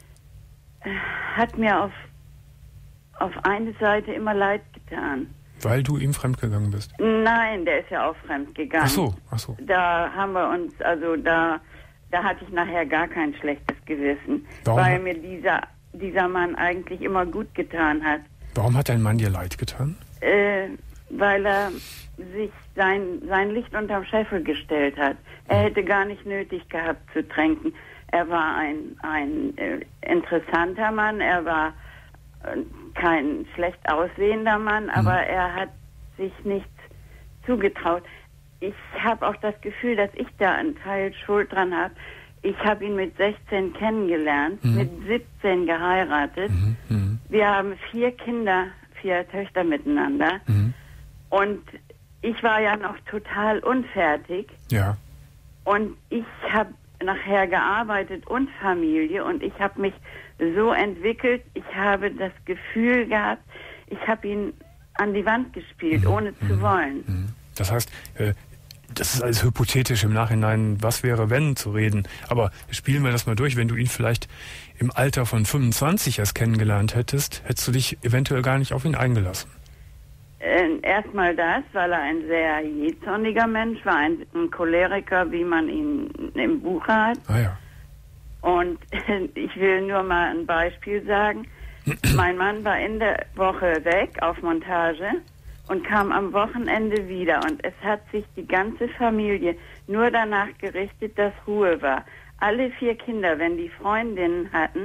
hat mir auf eine Seite immer leid getan. Weil du ihm fremdgegangen bist? Nein, der ist ja auch fremdgegangen. Ach so. Da haben wir uns, also da hatte ich nachher gar kein schlechtes Gewissen. Warum? Weil mir dieser Mann eigentlich immer gut getan hat. Warum hat dein Mann dir leid getan? Weil er sich sein Licht unterm Scheffel gestellt hat. Er hätte gar nicht nötig gehabt zu tränken. Er war ein interessanter Mann, er war kein schlecht aussehender Mann, aber er hat sich nichts zugetraut. Ich habe auch das Gefühl, dass ich da einen Teil Schuld dran habe. Ich habe ihn mit 16 kennengelernt, mit 17 geheiratet. Wir haben 4 Kinder, 4 Töchter miteinander. Und ich war ja noch total unfertig. Ja. Und ich habe nachher gearbeitet und Familie und ich habe mich so entwickelt. Ich habe das Gefühl gehabt, ich habe ihn an die Wand gespielt, ohne zu wollen. Das heißt, das ist alles hypothetisch im Nachhinein, was wäre, wenn, zu reden. Aber spielen wir das mal durch. Wenn du ihn vielleicht im Alter von 25 erst kennengelernt hättest, hättest du dich eventuell gar nicht auf ihn eingelassen. Erstmal das, weil er ein sehr jähzorniger Mensch war, ein Choleriker, wie man ihn im Buche hat. Ah ja. Und ich will nur mal ein Beispiel sagen. Mein Mann war in der Woche weg auf Montage und kam am Wochenende wieder. Und es hat sich die ganze Familie nur danach gerichtet, dass Ruhe war. Alle 4 Kinder, wenn die Freundinnen hatten,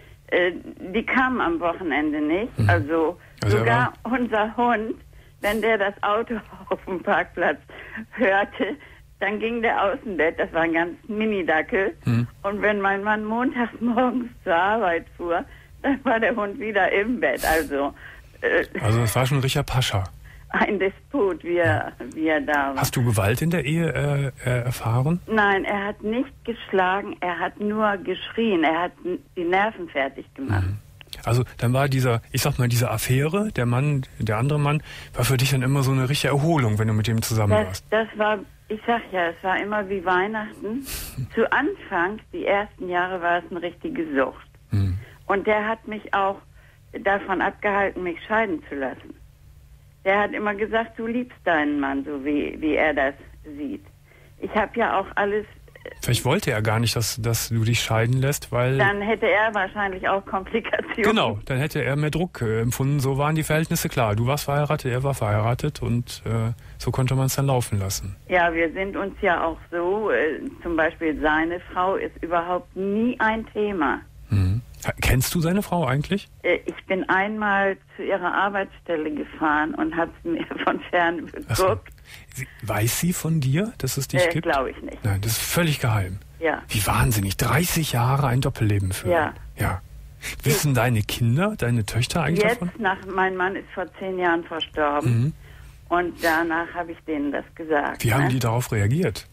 die kamen am Wochenende nicht. Also sogar unser Hund, wenn der das Auto auf dem Parkplatz hörte, dann ging der aus dem Bett. Das war ein ganz Mini-Dackel. Und wenn mein Mann montags morgens zur Arbeit fuhr, dann war der Hund wieder im Bett. Also das war schon Richard Pascha. Ein Disput, wie er da war. Hast du Gewalt in der Ehe erfahren? Nein, er hat nicht geschlagen, er hat nur geschrien. Er hat die Nerven fertig gemacht. Also dann war diese Affäre, der andere Mann, war für dich dann immer so eine richtige Erholung, wenn du mit dem zusammen warst. Das war, ich sag ja, es war immer wie Weihnachten. Zu Anfang, die ersten Jahre, war es eine richtige Sucht. Und der hat mich auch davon abgehalten, mich scheiden zu lassen. Der hat immer gesagt, du liebst deinen Mann, so wie er das sieht. Ich habe ja auch alles... Vielleicht wollte er gar nicht, dass du dich scheiden lässt, weil... Dann hätte er wahrscheinlich auch Komplikationen. Genau, dann hätte er mehr Druck empfunden. So waren die Verhältnisse klar. Du warst verheiratet, er war verheiratet und so konnte man es dann laufen lassen. Ja, wir sind uns ja auch so, zum Beispiel seine Frau ist überhaupt nie ein Thema. Kennst du seine Frau eigentlich? Ich bin einmal zu ihrer Arbeitsstelle gefahren und habe es mir von fern geguckt. Weiß sie von dir, dass es dich gibt? Glaube ich nicht. Nein, das ist völlig geheim. Ja. Wie wahnsinnig, 30 Jahre ein Doppelleben führen. Ja. Wissen deine Kinder, deine Töchter eigentlich davon? Mein Mann ist vor 10 Jahren verstorben und danach habe ich denen das gesagt. Wie haben die darauf reagiert?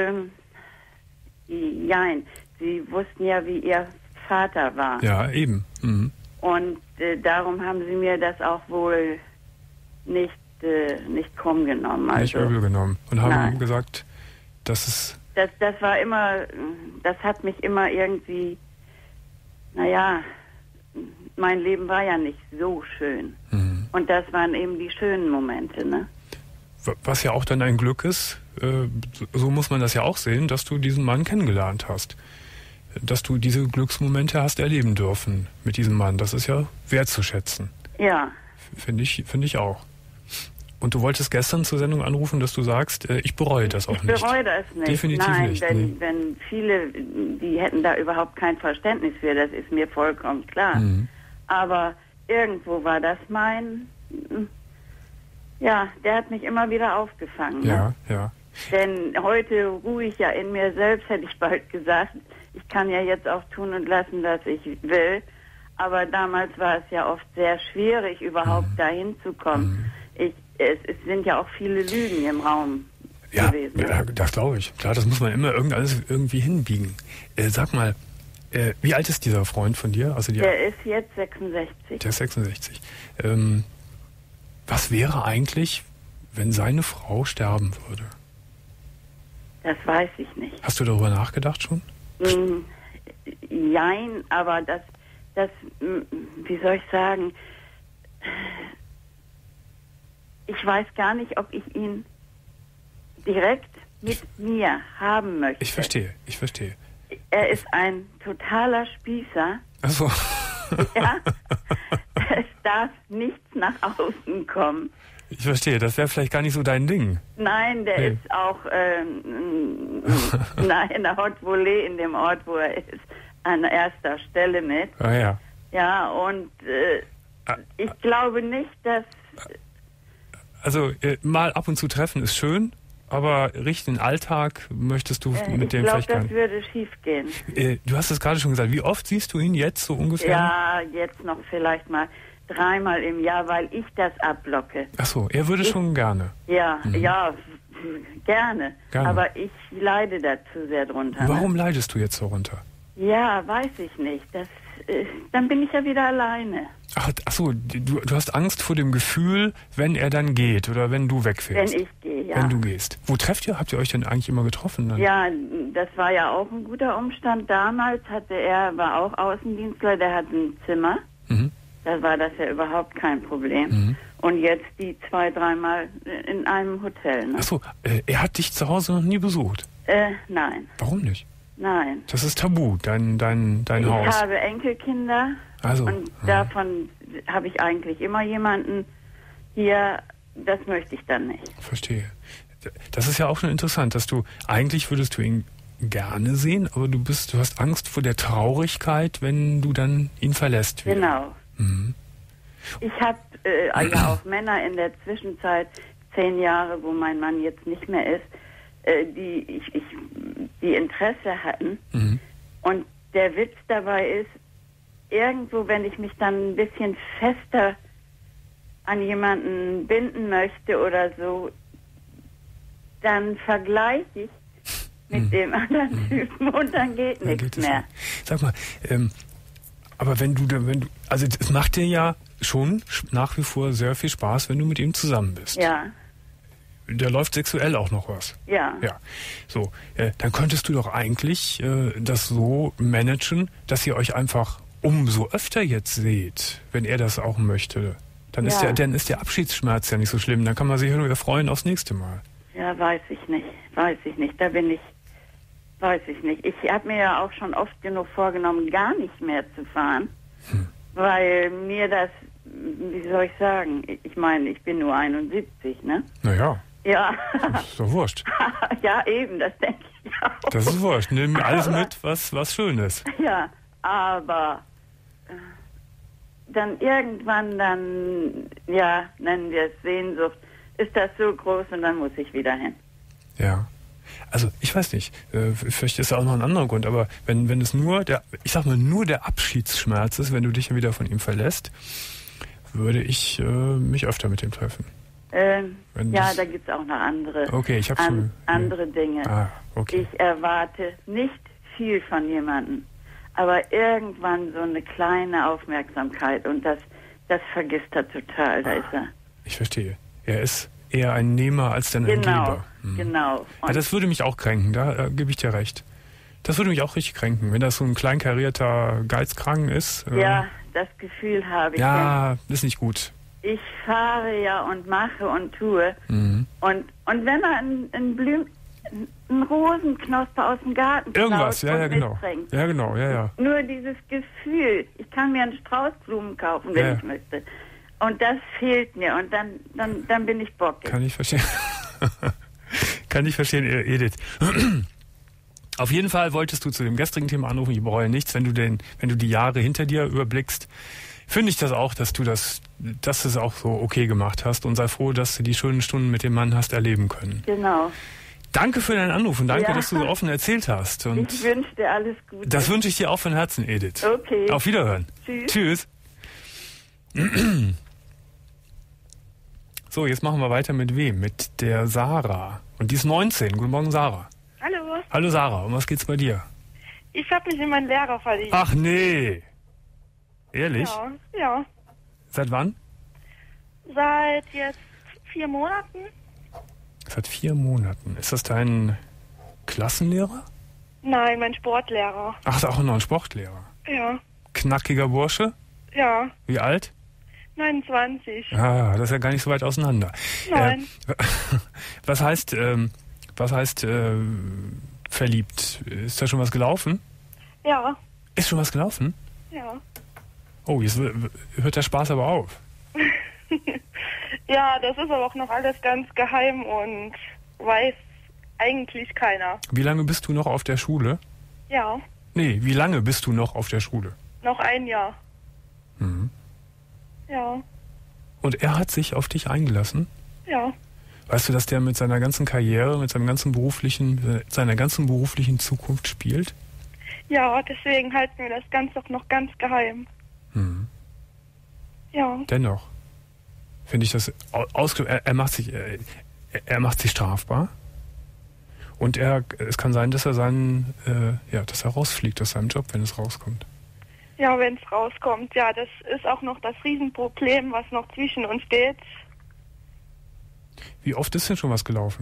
Nein, sie wussten ja, wie ihr Vater war. Ja, eben. Und darum haben sie mir das auch wohl nicht krumm genommen. Nicht übel genommen. Und haben gesagt, dass es... Das war immer, das hat mich immer irgendwie, mein Leben war ja nicht so schön. Und das waren eben die schönen Momente, ne? Was ja auch dann ein Glück ist, so muss man das ja auch sehen, dass du diesen Mann kennengelernt hast. Dass du diese Glücksmomente hast erleben dürfen mit diesem Mann. Das ist ja wertzuschätzen. Ja. Finde ich auch. Und du wolltest gestern zur Sendung anrufen, dass du sagst, ich bereue das auch nicht. Ich bereue das nicht. Definitiv nicht. Nein, denn viele, die hätten da überhaupt kein Verständnis für, das ist mir vollkommen klar. Aber irgendwo war das der hat mich immer wieder aufgefangen. Ja, ne? ja. Denn heute ruhe ich ja in mir selbst, hätte ich bald gesagt. Ich kann ja jetzt auch tun und lassen, was ich will. Aber damals war es ja oft sehr schwierig, überhaupt dahin zu kommen. Es sind ja auch viele Lügen im Raum. gewesen. Ja, das glaube ich. Klar, das muss man immer alles irgendwie hinbiegen. Sag mal, wie alt ist dieser Freund von dir? Also der ist jetzt 66. Der ist 66. Was wäre eigentlich, wenn seine Frau sterben würde? Das weiß ich nicht. Hast du darüber nachgedacht schon? Jein, aber das, wie soll ich sagen, ich weiß gar nicht, ob ich ihn direkt mit mir haben möchte. Ich verstehe. Er ist ein totaler Spießer. Ach so. Ja, es darf nichts nach außen kommen. Ich verstehe, das wäre vielleicht gar nicht so dein Ding. Nein, der ist auch in der Haute Volée, in dem Ort, wo er ist, an erster Stelle mit. Ah ja. Ja, und ich glaube nicht, dass... Also mal ab und zu treffen ist schön, aber richtigen Alltag möchtest du mit dem vielleicht gar nicht. Ich glaube, das würde schief gehen. Du hast es gerade schon gesagt, wie oft siehst du ihn jetzt so ungefähr? Ja, jetzt noch vielleicht mal 3-mal im Jahr, weil ich das abblocke. Ach so, er würde schon gerne. Ja, ja, gerne. Aber ich leide da zu sehr drunter. Warum leidest du jetzt so runter? Ja, weiß ich nicht. Dann bin ich ja wieder alleine. Ach so, du hast Angst vor dem Gefühl, wenn er dann geht oder wenn du wegfährst. Wenn ich gehe, ja. Wenn du gehst. Wo trefft ihr? Habt ihr euch denn eigentlich immer getroffen? Dann? Ja, das war ja auch ein guter Umstand. Damals war auch Außendienstler, der hat ein Zimmer. Mhm. Da war das ja überhaupt kein Problem. Mhm. Und jetzt die 2-3 Mal in einem Hotel. Ne? Ach so, er hat dich zu Hause noch nie besucht? Nein. Warum nicht? Nein. Das ist tabu, dein Haus. Ich habe Enkelkinder und davon habe ich eigentlich immer jemanden hier. Das möchte ich dann nicht. Verstehe. Das ist ja auch schon interessant, dass eigentlich würdest du ihn gerne sehen, aber du hast Angst vor der Traurigkeit, wenn du dann ihn verlässt. Wieder. Genau. Mhm. Ich habe ja auch Männer in der Zwischenzeit, 10 Jahre, wo mein Mann jetzt nicht mehr ist, die Interesse hatten. Mhm. Und der Witz dabei ist, irgendwo, wenn ich mich dann ein bisschen fester an jemanden binden möchte oder so, dann vergleiche ich mit dem anderen Typen und dann geht nichts mehr. Sag mal, aber wenn du, also es macht dir ja schon nach wie vor sehr viel Spaß, wenn du mit ihm zusammen bist. Ja. Da läuft sexuell auch noch was. Ja. Ja. So, dann könntest du doch eigentlich das so managen, dass ihr euch einfach umso öfter jetzt seht, wenn er das auch möchte. Dann ist der Abschiedsschmerz ja nicht so schlimm. Dann kann man sich ja nur freuen aufs nächste Mal. Ja, weiß ich nicht. Da bin ich, weiß ich nicht. Ich habe mir ja auch schon oft genug vorgenommen, gar nicht mehr zu fahren, weil mir das, wie soll ich sagen, ich meine, ich bin nur 71, ne? Naja. Ja. Das ist doch wurscht. Ja, eben, das denke ich auch. Das ist wurscht. Nimm alles mit, was schön ist. Ja, aber dann irgendwann nennen wir es Sehnsucht, ist das so groß und dann muss ich wieder hin. Ja. Also, ich weiß nicht, vielleicht ist da auch noch ein anderer Grund, aber wenn es nur der Abschiedsschmerz ist, wenn du dich wieder von ihm verlässt, würde ich mich öfter mit ihm treffen. Da gibt es auch noch andere, andere Dinge. Ah, okay. Ich erwarte nicht viel von jemandem, aber irgendwann so eine kleine Aufmerksamkeit und das vergisst er total, da ist er. Ich verstehe. Er ist eher ein Nehmer als ein Geber. Genau. Ja, das würde mich auch kränken, da gebe ich dir recht. Das würde mich auch richtig kränken, wenn das so ein kleinkarierter Geizkragen ist. Ja, das Gefühl habe ich. Ja, ist nicht gut. Ich fahre ja und mache und tue. Mhm. Und wenn er einen Rosenknosper aus dem Garten irgendwas, mitbringt. Ja, genau, ja. Nur dieses Gefühl, ich kann mir einen Strauß Blumen kaufen, wenn ich möchte. Und das fehlt mir und dann bin ich bockig. Kann ich verstehen. Kann ich verstehen, Edith. Auf jeden Fall wolltest du zu dem gestrigen Thema anrufen, ich bereue nichts, wenn du die Jahre hinter dir überblickst, finde ich das auch, dass du das auch so okay gemacht hast und sei froh, dass du die schönen Stunden mit dem Mann hast erleben können. Genau. Danke für deinen Anruf und danke, dass du so offen erzählt hast. Und ich wünsche dir alles Gute. Das wünsche ich dir auch von Herzen, Edith. Okay. Auf Wiederhören. Tschüss. So, jetzt machen wir weiter mit wem? Mit der Sarah. Und die ist 19. Guten Morgen, Sarah. Hallo. Hallo, Sarah. Um was geht's bei dir? Ich habe mich in meinen Lehrer verliebt. Ach, nee. Ehrlich? Ja. Seit wann? Seit jetzt 4 Monaten. Seit 4 Monaten. Ist das dein Klassenlehrer? Nein, mein Sportlehrer. Ach, auch noch ein Sportlehrer. Ja. Knackiger Bursche? Ja. Wie alt? 29. Ah, das ist ja gar nicht so weit auseinander. Nein. Was heißt verliebt? Ist da schon was gelaufen? Ja. Ist schon was gelaufen? Ja. Oh, jetzt hört der Spaß aber auf. Ja, das ist aber auch noch alles ganz geheim und weiß eigentlich keiner. Wie lange bist du noch auf der Schule? Ja. Nee, wie lange bist du noch auf der Schule? Noch 1 Jahr. Mhm. Ja. Und er hat sich auf dich eingelassen? Ja. Weißt du, dass der mit seiner ganzen Karriere, mit seiner ganzen beruflichen Zukunft spielt? Ja, deswegen halten wir das Ganze auch noch ganz geheim. Mhm. Ja. Dennoch finde ich das er macht sich strafbar. Und es kann sein, dass er dass er rausfliegt aus seinem Job, wenn es rauskommt. Ja, wenn es rauskommt. Ja, das ist auch noch das Riesenproblem, was noch zwischen uns steht. Wie oft ist denn schon was gelaufen?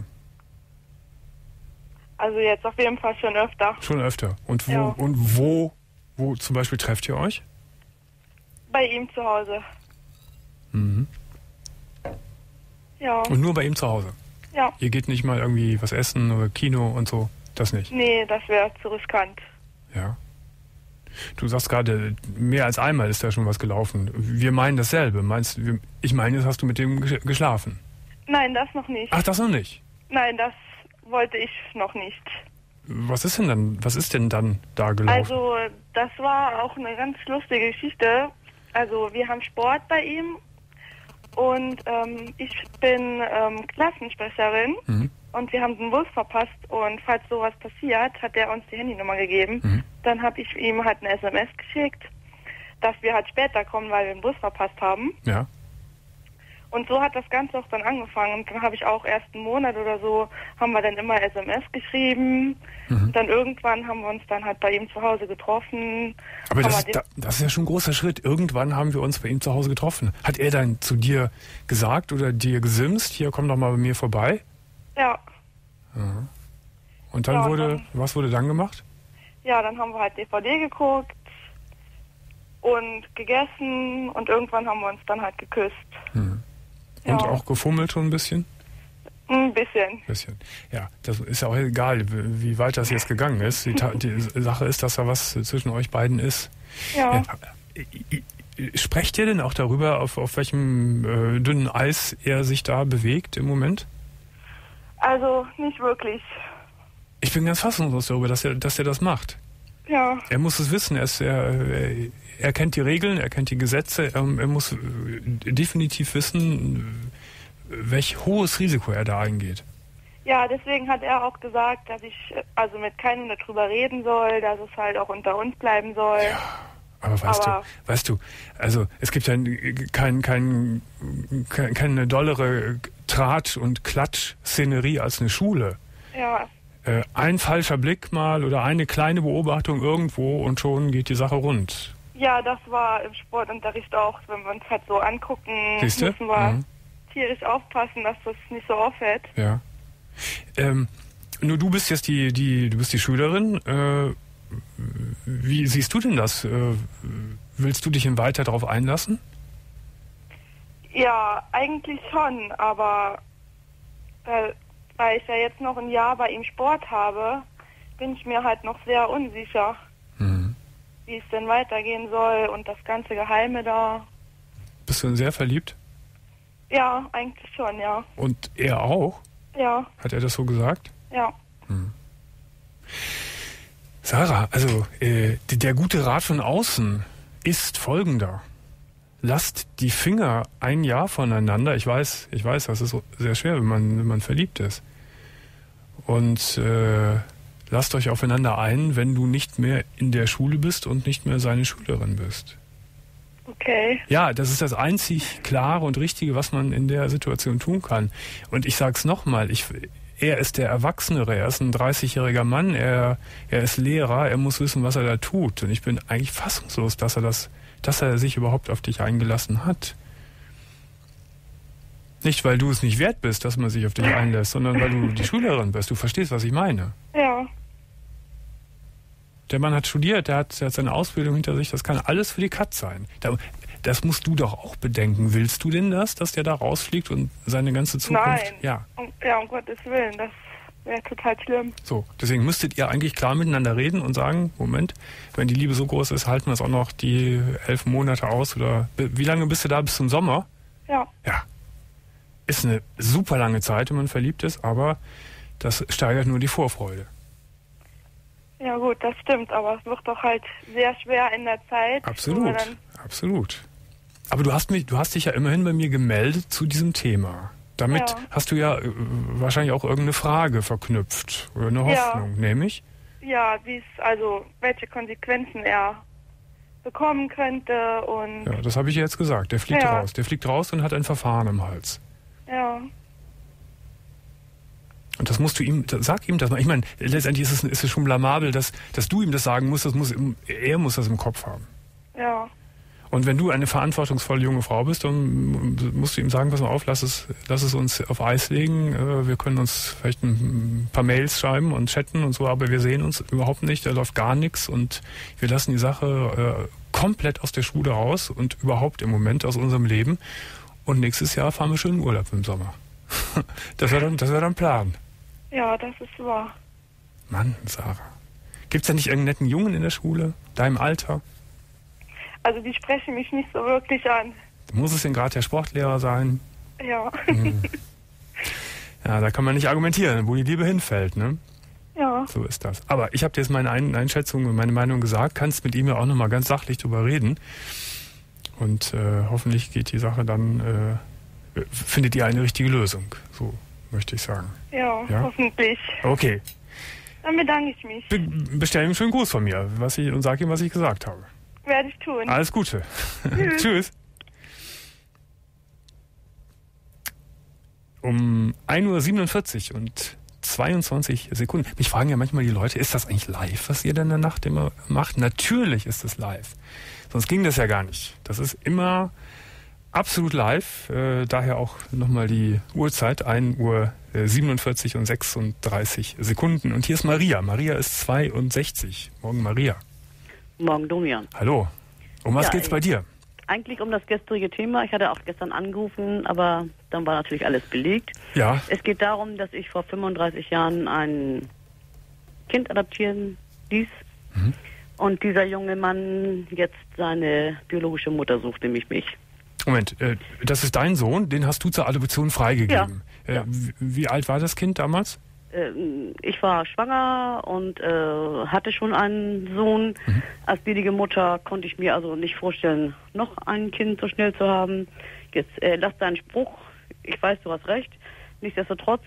Also jetzt auf jeden Fall schon öfter. Schon öfter. Und Ja. wo zum Beispiel trefft ihr euch? Bei ihm zu Hause. Mhm. Ja. Und nur bei ihm zu Hause? Ja. Ihr geht nicht mal irgendwie was essen oder Kino und so? Das nicht? Nee, das wäre zu riskant. Ja. Du sagst gerade, mehr als einmal ist da schon was gelaufen. Wir meinen dasselbe. Ich meine, jetzt hast du mit dem geschlafen. Nein, das noch nicht. Ach, das noch nicht? Nein, das wollte ich noch nicht. Was ist denn dann da gelaufen? Also, das war auch eine ganz lustige Geschichte. Also, wir haben Sport bei ihm und ich bin Klassensprecherin und wir haben den Bus verpasst und falls sowas passiert, hat er uns die Handynummer gegeben. Dann habe ich ihm halt eine SMS geschickt, dass wir halt später kommen, weil wir den Bus verpasst haben. Ja. Und so hat das Ganze auch dann angefangen. Und dann habe ich auch erst einen Monat oder so, haben wir dann immer SMS geschrieben. Und dann irgendwann haben wir uns dann halt bei ihm zu Hause getroffen. Aber das ist ja schon ein großer Schritt. Irgendwann haben wir uns bei ihm zu Hause getroffen. Hat er dann zu dir gesagt oder dir gesimst, hier, komm doch mal bei mir vorbei? Ja. Aha. Und dann was wurde dann gemacht? Ja, dann haben wir halt DVD geguckt und gegessen und irgendwann haben wir uns dann halt geküsst. Und auch gefummelt schon ein bisschen? Ein bisschen. Ja, das ist ja auch egal, wie weit das jetzt gegangen ist. Die Sache ist, dass da was zwischen euch beiden ist. Ja. Sprecht ihr denn auch darüber, auf welchem dünnen Eis er sich da bewegt im Moment? Also nicht wirklich. Ich bin ganz fassungslos darüber, dass er das macht. Ja. Er muss es wissen. Er kennt die Regeln, er kennt die Gesetze. Er muss definitiv wissen, welch hohes Risiko er da eingeht. Ja, deswegen hat er auch gesagt, dass ich also mit keinem darüber reden soll, dass es halt auch unter uns bleiben soll. Ja, aber weißt du, also es gibt ja keine dollere Tratsch- und Klatsch-Szenerie als eine Schule. Ja. Ein falscher Blick mal oder eine kleine Beobachtung irgendwo und schon geht die Sache rund. Ja, das war im Sportunterricht auch, wenn wir uns halt so angucken, Siehste? müssen wir tierisch aufpassen, dass das nicht so auffällt. Ja. Nur du bist jetzt du bist die Schülerin. Wie siehst du denn das? Willst du dich weiter darauf einlassen? Ja, eigentlich schon, aber weil ich ja jetzt noch ein Jahr bei ihm Sport habe, bin ich mir halt noch sehr unsicher, wie es denn weitergehen soll und das ganze Geheime da. Bist du denn sehr verliebt? Ja, eigentlich schon, ja. Und er auch? Ja. Hat er das so gesagt? Ja. Sarah, also der gute Rat von außen ist folgender. Lasst die Finger ein Jahr voneinander. Ich weiß, das ist sehr schwer, wenn man verliebt ist. Und lasst euch aufeinander ein, wenn du nicht mehr in der Schule bist und nicht mehr seine Schülerin bist. Okay. Ja, das ist das einzig Klare und Richtige, was man in der Situation tun kann. Und ich sag's nochmal, er ist der Erwachsenere, er ist ein 30-jähriger Mann, er ist Lehrer, er muss wissen, was er da tut. Und ich bin eigentlich fassungslos, dass er sich überhaupt auf dich eingelassen hat. Nicht, weil du es nicht wert bist, dass man sich auf dich einlässt, sondern weil du die Schülerin bist. Du verstehst, was ich meine. Ja. Der Mann hat studiert, der hat seine Ausbildung hinter sich, das kann alles für die Katz sein. Das musst du doch auch bedenken. Willst du denn dass der da rausfliegt und seine ganze Zukunft... Nein. Ja. Um Gottes Willen, das wäre total schlimm. So, deswegen müsstet ihr eigentlich klar miteinander reden und sagen, Moment, wenn die Liebe so groß ist, halten wir es auch noch die 11 Monate aus oder wie lange bist du da bis zum Sommer? Ja. Ja. Ist eine super lange Zeit, wenn man verliebt ist, aber das steigert nur die Vorfreude. Ja gut, das stimmt, aber es wird doch halt sehr schwer in der Zeit. Absolut, absolut. Aber du hast dich ja immerhin bei mir gemeldet zu diesem Thema. Damit hast du ja wahrscheinlich auch irgendeine Frage verknüpft oder eine Hoffnung, nämlich? Ja, welche Konsequenzen er bekommen könnte und... Ja, das habe ich jetzt gesagt. Der fliegt raus. Der fliegt raus und hat ein Verfahren im Hals. Ja. Und das musst du sag ihm das mal. Ich meine, letztendlich ist es schon blamabel, dass du ihm das sagen musst, er muss das im Kopf haben. Ja. Und wenn du eine verantwortungsvolle junge Frau bist, dann musst du ihm sagen, pass mal auf, lass es uns auf Eis legen. Wir können uns vielleicht ein paar Mails schreiben und chatten und so, aber wir sehen uns überhaupt nicht, da läuft gar nichts und wir lassen die Sache komplett aus der Schule raus und überhaupt im Moment aus unserem Leben. Und nächstes Jahr fahren wir schön in Urlaub im Sommer. Das wäre dann Plan. Ja, das ist wahr. Mann, Sarah. Gibt's da nicht irgendeinen netten Jungen in der Schule? Deinem Alter? Also die sprechen mich nicht so wirklich an. Muss es denn gerade der Sportlehrer sein? Ja. Ja, da kann man nicht argumentieren, wo die Liebe hinfällt, ne? Ja. So ist das. Aber ich habe dir jetzt meine Einschätzung und meine Meinung gesagt, kannst mit ihm ja auch nochmal ganz sachlich drüber reden. Und hoffentlich geht die Sache dann, findet ihr eine richtige Lösung. So möchte ich sagen. Ja, hoffentlich. Okay. Dann bedanke ich mich. Bestell ihm einen schönen Gruß von mir und sag ihm, was ich gesagt habe. Werde ich tun. Alles Gute. Tschüss. Um 1:47 Uhr und 22 Sekunden. Mich fragen ja manchmal die Leute, ist das eigentlich live, was ihr denn in der Nacht immer macht? Natürlich ist es live. Sonst ging das ja gar nicht. Das ist immer absolut live. Daher auch nochmal die Uhrzeit, 1:47 Uhr und 36 Sekunden. Und hier ist Maria. Maria ist 62. Morgen, Maria. Morgen, Domian. Hallo. Um was geht's bei dir? Eigentlich um das gestrige Thema. Ich hatte auch gestern angerufen, aber dann war natürlich alles belegt. Ja. Es geht darum, dass ich vor 35 Jahren ein Kind adoptieren ließ. Mhm. Und dieser junge Mann jetzt seine biologische Mutter sucht, nämlich mich. Moment, das ist dein Sohn, den hast du zur Adoption freigegeben. Ja. Wie alt war das Kind damals? Ich war schwanger und hatte schon einen Sohn. Mhm. Als biedige Mutter konnte ich mir also nicht vorstellen, noch ein Kind so schnell zu haben. Jetzt lass deinen Spruch, ich weiß, du hast recht. Nichtsdestotrotz,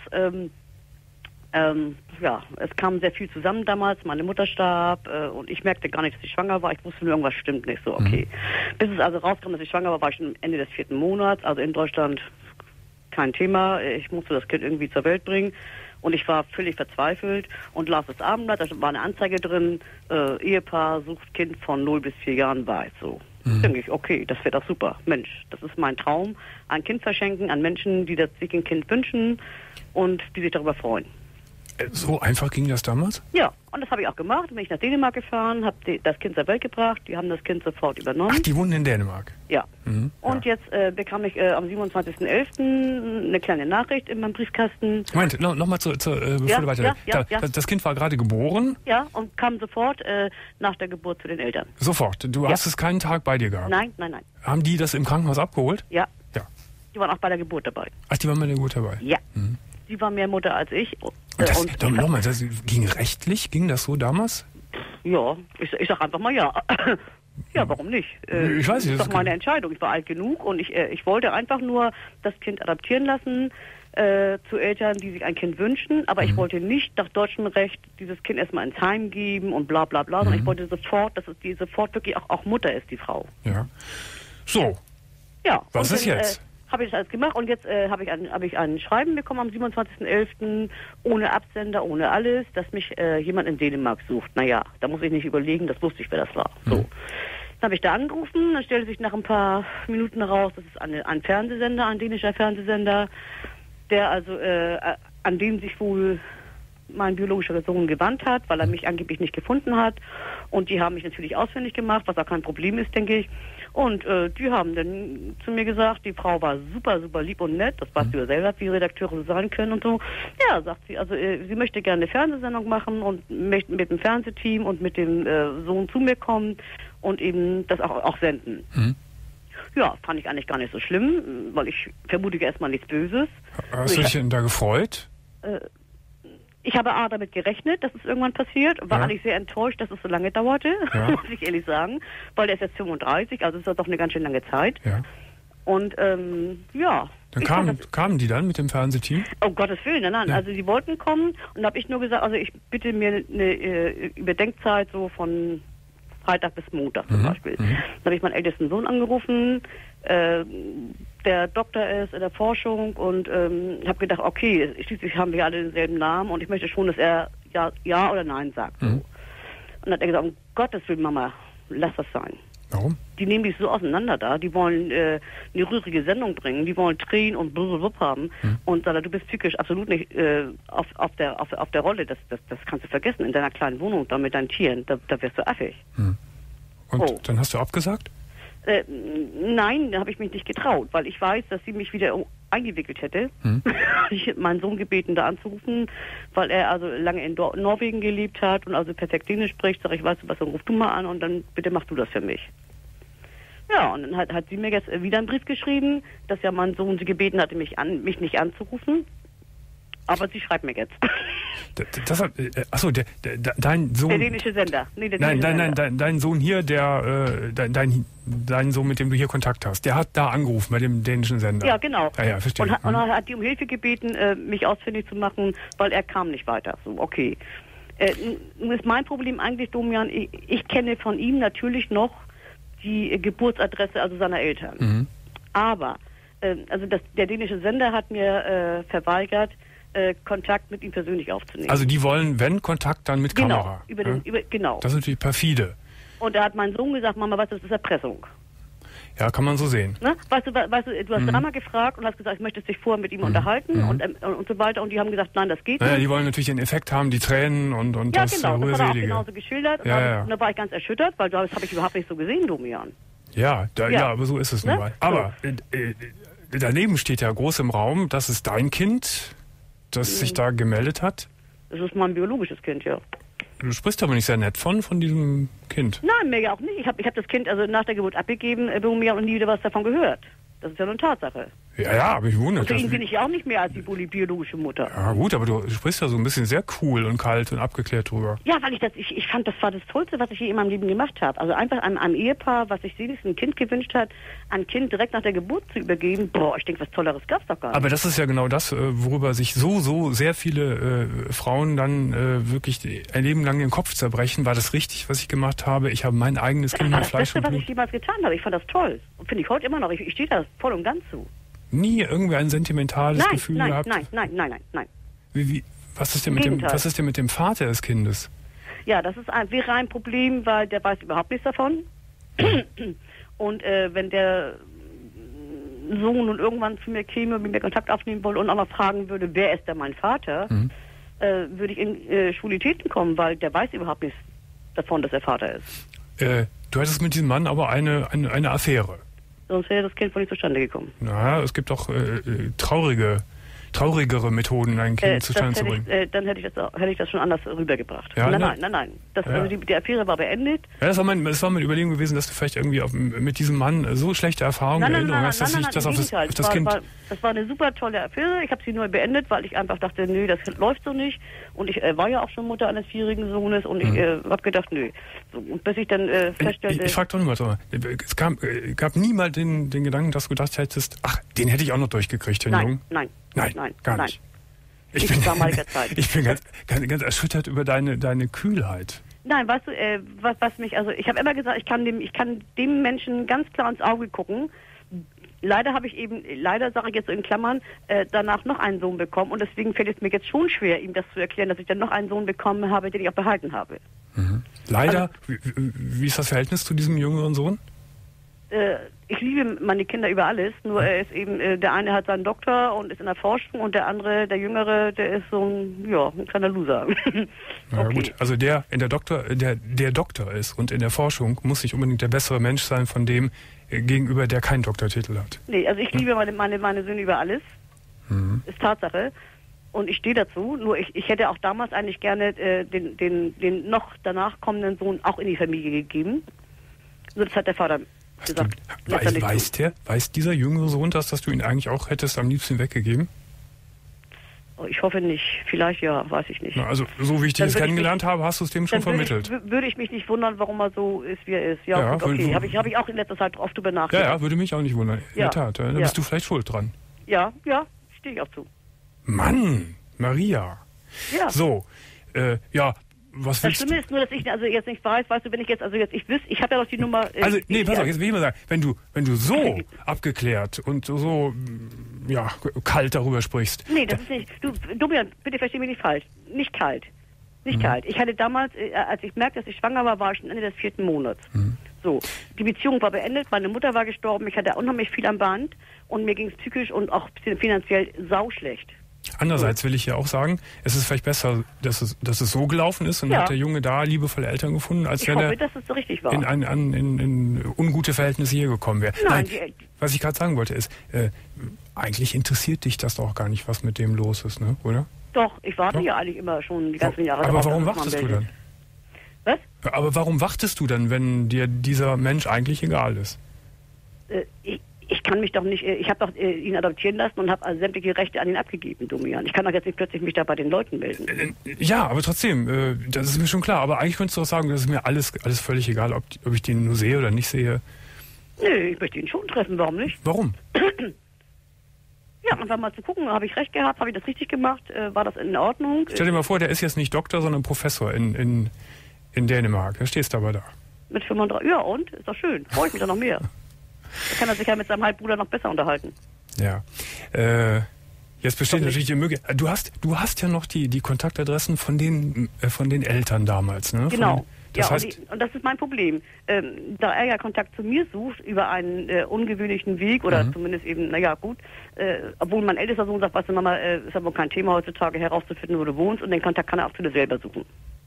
es kam sehr viel zusammen damals. Meine Mutter starb und ich merkte gar nicht, dass ich schwanger war. Ich wusste nur, irgendwas stimmt nicht. So, okay. Mhm. Bis es also rauskam, dass ich schwanger war, war ich schon Ende des 4. Monats. Also in Deutschland kein Thema. Ich musste das Kind irgendwie zur Welt bringen. Und ich war völlig verzweifelt und las das Abendblatt, da war eine Anzeige drin, Ehepaar sucht Kind von 0 bis 4 Jahren bei. So. Denke ich, okay, das wäre doch super. Mensch, das ist mein Traum. Ein Kind verschenken an Menschen, die sich ein Kind wünschen und die sich darüber freuen. So einfach ging das damals? Ja, und das habe ich auch gemacht. Bin ich nach Dänemark gefahren, habe das Kind zur Welt gebracht. Die haben das Kind sofort übernommen. Ach, die wohnen in Dänemark? Ja. Mhm, und jetzt bekam ich am 27.11. eine kleine Nachricht in meinem Briefkasten. Moment, nochmal bevor du weiter... Das Kind war gerade geboren? Ja, und kam sofort nach der Geburt zu den Eltern. Sofort? Du hast es keinen Tag bei dir gehabt? Nein. Haben die das im Krankenhaus abgeholt? Ja. Die waren auch bei der Geburt dabei. Ach, die waren bei der Geburt dabei? Ja. Mhm. Die war mehr Mutter als ich. Nochmal, das ging rechtlich? Ging das so damals? Ja, ich sag einfach mal ja. Ja, warum nicht? Ich weiß nicht. Das ist doch meine Entscheidung. Ich war alt genug und ich wollte einfach nur das Kind adoptieren lassen zu Eltern, die sich ein Kind wünschen. Aber ich wollte nicht nach deutschem Recht dieses Kind erstmal ins Heim geben und bla bla bla, sondern ich wollte sofort, dass die sofort wirklich auch Mutter ist, die Frau. Ja. So. Ja. Was ist jetzt? Habe ich das alles gemacht und jetzt habe ich ein Schreiben bekommen am 27.11. ohne Absender, ohne alles, dass mich jemand in Dänemark sucht. Naja, da muss ich nicht überlegen, das wusste ich, wer das war. So. Dann habe ich da angerufen, dann stellte sich nach ein paar Minuten heraus, das ist ein Fernsehsender, ein dänischer Fernsehsender, der also an dem sich wohl mein biologischer Sohn gewandt hat, weil er mich angeblich nicht gefunden hat. Und die haben mich natürlich ausfindig gemacht, was auch kein Problem ist, denke ich. Und die haben dann zu mir gesagt, die Frau war super, super lieb und nett. Das weißt du ja selber, wie Redakteure so sein können und so. Ja, sagt sie, also sie möchte gerne eine Fernsehsendung machen und möchte mit dem Fernsehteam und mit dem Sohn zu mir kommen und eben das auch senden. Ja, fand ich eigentlich gar nicht so schlimm, weil ich vermute erstmal nichts Böses. Hast du dich denn da gefreut? Ich habe damit gerechnet, dass es irgendwann passiert, war eigentlich sehr enttäuscht, dass es so lange dauerte, muss ich ehrlich sagen, weil der ist jetzt 35, also ist das doch eine ganz schön lange Zeit. Ja. Und ja. Dann kamen die dann mit dem Fernsehteam? Oh Gottes Willen, nein. Ja. Also sie wollten kommen und habe ich nur gesagt, also ich bitte mir eine Überdenkzeit so von Freitag bis Montag zum Beispiel. Dann habe ich meinen ältesten Sohn angerufen, der Doktor ist in der Forschung und habe gedacht, okay, schließlich haben wir alle denselben Namen und ich möchte schon, dass er ja oder nein sagt. So. Und dann hat er gesagt, um Gottes Willen, Mama, lass das sein. Warum? Die nehmen dich so auseinander da, die wollen eine rührige Sendung bringen, die wollen Tränen und blablabla haben und sagt, du bist psychisch absolut nicht auf der Rolle, das kannst du vergessen, in deiner kleinen Wohnung da mit deinen Tieren, da wirst du affig. Und dann hast du abgesagt? Nein, da habe ich mich nicht getraut, weil ich weiß, dass sie mich wieder eingewickelt hätte. Ich hätte meinen Sohn gebeten, da anzurufen, weil er also lange in Norwegen gelebt hat und also perfekt Dänisch spricht. Sag ich, weißt du was, dann ruf du mal an und dann bitte mach du das für mich. Ja, und dann hat sie mir jetzt wieder einen Brief geschrieben, dass ja mein Sohn sie gebeten hatte, mich nicht anzurufen. Aber sie schreibt mir jetzt. Dein Sohn... Der dänische Sender. Nee, dein Sohn hier, dein Sohn, mit dem du hier Kontakt hast, der hat da angerufen bei dem dänischen Sender. Ja, genau. Ja, verstehe. Und hat die um Hilfe gebeten, mich ausfindig zu machen, weil er kam nicht weiter. So, okay. Nun ist mein Problem eigentlich, Domian, ich kenne von ihm natürlich noch die Geburtsadresse, also seiner Eltern. Aber, also der dänische Sender hat mir verweigert, Kontakt mit ihm persönlich aufzunehmen. Also die wollen, wenn Kontakt, dann mit Kamera. Genau. Das ist natürlich perfide. Und da hat mein Sohn gesagt, Mama, weißt du, das ist Erpressung. Ja, kann man so sehen. Ne? Weißt du, du hast dreimal gefragt und hast gesagt, ich möchte dich vorher mit ihm unterhalten und so weiter. Und die haben gesagt, nein, das geht nicht. Die wollen natürlich den Effekt haben, die Tränen und ja, das genau, Rührselige. Das hat er auch genauso geschildert. Und da war ich ganz erschüttert, weil das habe ich überhaupt nicht so gesehen, Domian. Ja, aber so ist es nun mal. Aber daneben steht ja groß im Raum, das ist dein Kind, das sich da gemeldet hat. Das ist mein biologisches Kind, ja. Du sprichst aber nicht sehr nett von diesem Kind. Nein, mir ja auch nicht. Ich hab das Kind also nach der Geburt abgegeben und nie wieder was davon gehört. Das ist ja nur eine Tatsache. Ja, aber ich wundere mich. Und für ihn bin ich ja auch nicht mehr als die biologische Mutter. Ja gut, aber du sprichst ja so ein bisschen sehr cool und kalt und abgeklärt drüber. Ja, weil ich fand, das war das Tollste, was ich je in meinem Leben gemacht habe. Also einfach einem Ehepaar, was sich sehnlichst ein Kind gewünscht hat, ein Kind direkt nach der Geburt zu übergeben. Boah, ich denke, was Tolleres gab's doch gar nicht. Aber das ist ja genau das, worüber sich so sehr viele Frauen dann wirklich ein Leben lang den Kopf zerbrechen. War das richtig, was ich gemacht habe? Ich habe mein eigenes Kind mit Fleisch und Blut. Das war das Beste, was ich jemals getan habe. Ich fand das toll. Und finde ich heute immer noch. Ich stehe da voll und ganz zu. Nie irgendwie ein sentimentales Gefühl gehabt? Nein. Was ist denn mit dem Vater des Kindes? Ja, das wäre ein Problem, weil der weiß überhaupt nichts davon. Und wenn der Sohn nun irgendwann zu mir käme, mit mir Kontakt aufnehmen wollte und auch noch fragen würde, wer ist denn mein Vater, würde ich in Schwulitäten kommen, weil der weiß überhaupt nichts davon, dass er Vater ist. Du hattest mit diesem Mann aber eine Affäre. Sonst wäre das Kind wohl nicht zustande gekommen. Na, es gibt auch traurigere Methoden, ein Kind zustande zu bringen. Dann hätte ich das schon anders rübergebracht. Ja, nein. Also die Affäre war beendet. Ja, das war mein Überlegung gewesen, dass du vielleicht irgendwie mit diesem Mann so schlechte Erfahrungen, Erinnerungen hast, dass ich das auf das Kind... Das war eine super tolle Affäre. Ich habe sie nur beendet, weil ich einfach dachte, nö, das läuft so nicht. Und ich war ja auch schon Mutter eines 4-jährigen Sohnes und ich habe gedacht, nö. So, und bis ich dann feststellte... Ich frage doch nur mal, es gab niemals den Gedanken, dass du gedacht hättest, ach, den hätte ich auch noch durchgekriegt, den Jungen? Nein, gar nicht. Ich bin ganz erschüttert über deine Kühlheit. Nein, weißt du, was mich, also ich habe immer gesagt, ich kann dem Menschen ganz klar ins Auge gucken. Leider sage ich jetzt so in Klammern, danach noch einen Sohn bekommen und deswegen fällt es mir jetzt schon schwer, ihm das zu erklären, dass ich dann noch einen Sohn bekommen habe, den ich auch behalten habe. Mhm. Leider? Also, wie ist das Verhältnis zu diesem jüngeren Sohn? Ich liebe meine Kinder über alles, nur er ist eben, der eine hat seinen Doktor und ist in der Forschung und der andere, der Jüngere, der ist so ein kleiner Loser. Ja, okay. Gut, also der Doktor ist und in der Forschung muss nicht unbedingt der bessere Mensch sein von dem gegenüber, der keinen Doktortitel hat. Nee, also ich liebe meine Söhne über alles. Ist Tatsache. Und ich stehe dazu, nur ich hätte auch damals eigentlich gerne den noch danach kommenden Sohn auch in die Familie gegeben. So, das hat der Vater gesagt. Weiß dieser jüngere Sohn das, dass du ihn eigentlich auch hättest am liebsten weggegeben? Oh, ich hoffe nicht. Vielleicht ja, weiß ich nicht. Na, also so wie ich dich jetzt kennengelernt habe, hast du es dem schon vermittelt. Würde ich mich nicht wundern, warum er so ist, wie er ist. Ja, gut, okay. Habe ich auch in letzter Zeit oft drüber nachgedacht. Ja, würde mich auch nicht wundern. In der Tat, da bist du vielleicht schuld dran. Ja, stehe ich auch zu. Mann, Maria. Ja. So, was willst du? Das Schlimme ist nur, dass ich also jetzt nicht weiß, weißt du, wenn ich jetzt, ich habe ja noch die Nummer... pass auf, jetzt will ich mal sagen, wenn du so abgeklärt und so, kalt darüber sprichst... Nee, das ist nicht... Du, Domian, bitte versteh mich nicht falsch. Nicht kalt. Nicht kalt. Ich hatte damals, als ich merkte, dass ich schwanger war ich schon Ende des 4. Monats. So, die Beziehung war beendet, meine Mutter war gestorben, ich hatte unheimlich viel am Band und mir ging es psychisch und auch finanziell sauschlecht. Andererseits will ich ja auch sagen, es ist vielleicht besser, dass es so gelaufen ist und hat der Junge da liebevolle Eltern gefunden, als wenn er dass es so richtig war. in ungute Verhältnisse hier gekommen wäre. Nein, was ich gerade sagen wollte ist, eigentlich interessiert dich das doch gar nicht, was mit dem los ist, ne? Oder? Doch, ich warte ja eigentlich immer schon die ganzen Jahre. Aber warum wartest du dann? Was? Aber warum wartest du dann, wenn dir dieser Mensch eigentlich egal ist? Ich kann mich doch nicht, ich habe doch ihn adoptieren lassen und habe also sämtliche Rechte an ihn abgegeben, Domian. Ich kann doch jetzt nicht plötzlich mich da bei den Leuten melden. Ja, aber trotzdem, das ist mir schon klar. Aber eigentlich könntest du auch sagen, das ist mir alles völlig egal, ob ich den nur sehe oder nicht sehe. Nö, ich möchte ihn schon treffen, warum nicht? Warum? Ja, einfach mal zu gucken, habe ich recht gehabt, habe ich das richtig gemacht, war das in Ordnung? Stell dir mal vor, der ist jetzt nicht Doktor, sondern Professor in Dänemark. Da stehst du aber da. Mit 35, ja und? Ist doch schön, freue ich mich doch noch mehr. Da kann er sich ja mit seinem Halbbruder noch besser unterhalten. Ja. Jetzt besteht natürlich die Möglichkeit. Du hast ja noch die Kontaktadressen von den Eltern damals, ne? Genau. Das heißt, und das ist mein Problem. Da er ja Kontakt zu mir sucht über einen ungewöhnlichen Weg oder zumindest eben, obwohl mein ältester Sohn sagt, weißt du, Mama, ist aber kein Thema heutzutage herauszufinden, wo du wohnst und den Kontakt kann er auch zu dir selber suchen.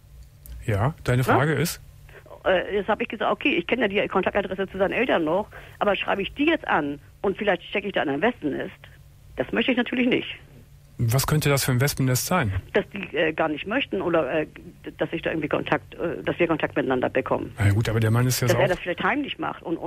Ja, deine Frage ist? Jetzt habe ich gesagt, okay, ich kenne ja die Kontaktadresse zu seinen Eltern noch, aber schreibe ich die jetzt an und vielleicht stecke ich da in ein Wespennest? Das möchte ich natürlich nicht. Was könnte das für ein Wespennest sein? Dass die gar nicht möchten oder dass ich da irgendwie dass wir Kontakt miteinander bekommen. Na gut, aber der Mann ist ja dass er das vielleicht heimlich macht und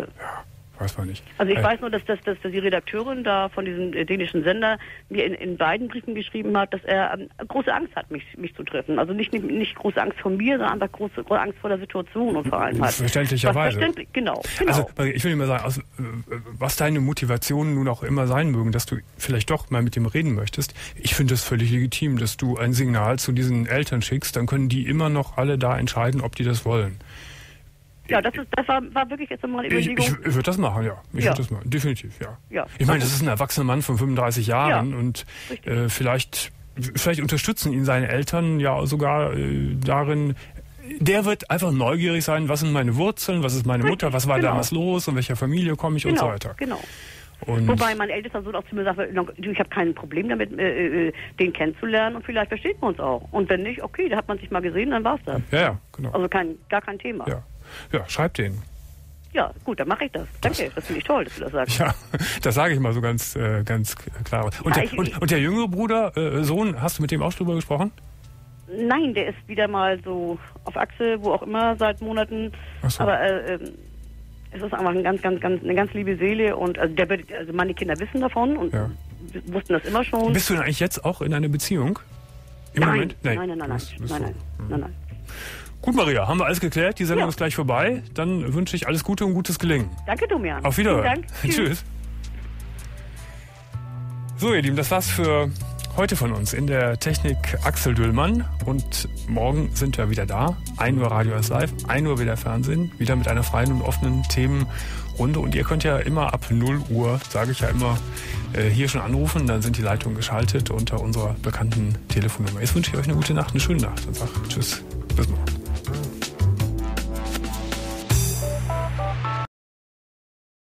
weiß man nicht. Also ich weiß nur, dass die Redakteurin da von diesem dänischen Sender mir in beiden Briefen geschrieben hat, dass er große Angst hat, mich zu treffen. Also nicht große Angst vor mir, sondern einfach große Angst vor der Situation und vor allem halt. Verständlicherweise. Genau. Also ich will dir mal sagen, was deine Motivationen nun auch immer sein mögen, dass du vielleicht doch mal mit dem reden möchtest, ich finde es völlig legitim, dass du ein Signal zu diesen Eltern schickst, dann können die immer noch alle da entscheiden, ob die das wollen. Ja, das war wirklich jetzt mal eine Überlegung. Ich würde das machen, ja. Ich würde das machen, definitiv, ja. Ich meine, das ist ein erwachsener Mann von 35 Jahren und vielleicht unterstützen ihn seine Eltern ja sogar darin. Der wird einfach neugierig sein, was sind meine Wurzeln, was ist meine Mutter, was war damals los, in welcher Familie komme ich und so weiter. Genau. Und wobei mein ältester Sohn auch zu mir sagt, ich habe kein Problem damit, den kennenzulernen und vielleicht versteht man uns auch. Und wenn nicht, okay, da hat man sich mal gesehen, dann war's das. Ja, genau. Also gar kein Thema. Ja, schreib den. Ja, gut, dann mache ich das. Danke, das finde ich toll, dass du das sagst. Ja, das sage ich mal so ganz klar. Und der jüngere Bruder, Sohn, hast du mit dem auch drüber gesprochen? Nein, der ist wieder mal so auf Achse, wo auch immer, seit Monaten. Ach so. Aber es ist einfach eine ganz liebe Seele und also meine Kinder wissen davon und wussten das immer schon. Bist du denn eigentlich jetzt auch in einer Beziehung? Nein. Gut, Maria, haben wir alles geklärt. Die Sendung ist gleich vorbei. Dann wünsche ich alles Gute und gutes Gelingen. Danke, Domian. Auf Wiederhören. Vielen Dank. Tschüss. So, ihr Lieben, das war's für Heute von uns in der Technik Axel Düllmann und morgen sind wir wieder da. 1 Uhr Radio ist live, 1 Uhr wieder Fernsehen, wieder mit einer freien und offenen Themenrunde. Und ihr könnt ja immer ab 0 Uhr, sage ich ja immer, hier schon anrufen. Dann sind die Leitungen geschaltet unter unserer bekannten Telefonnummer. Jetzt wünsche ich euch eine gute Nacht, eine schöne Nacht und sage tschüss, bis morgen.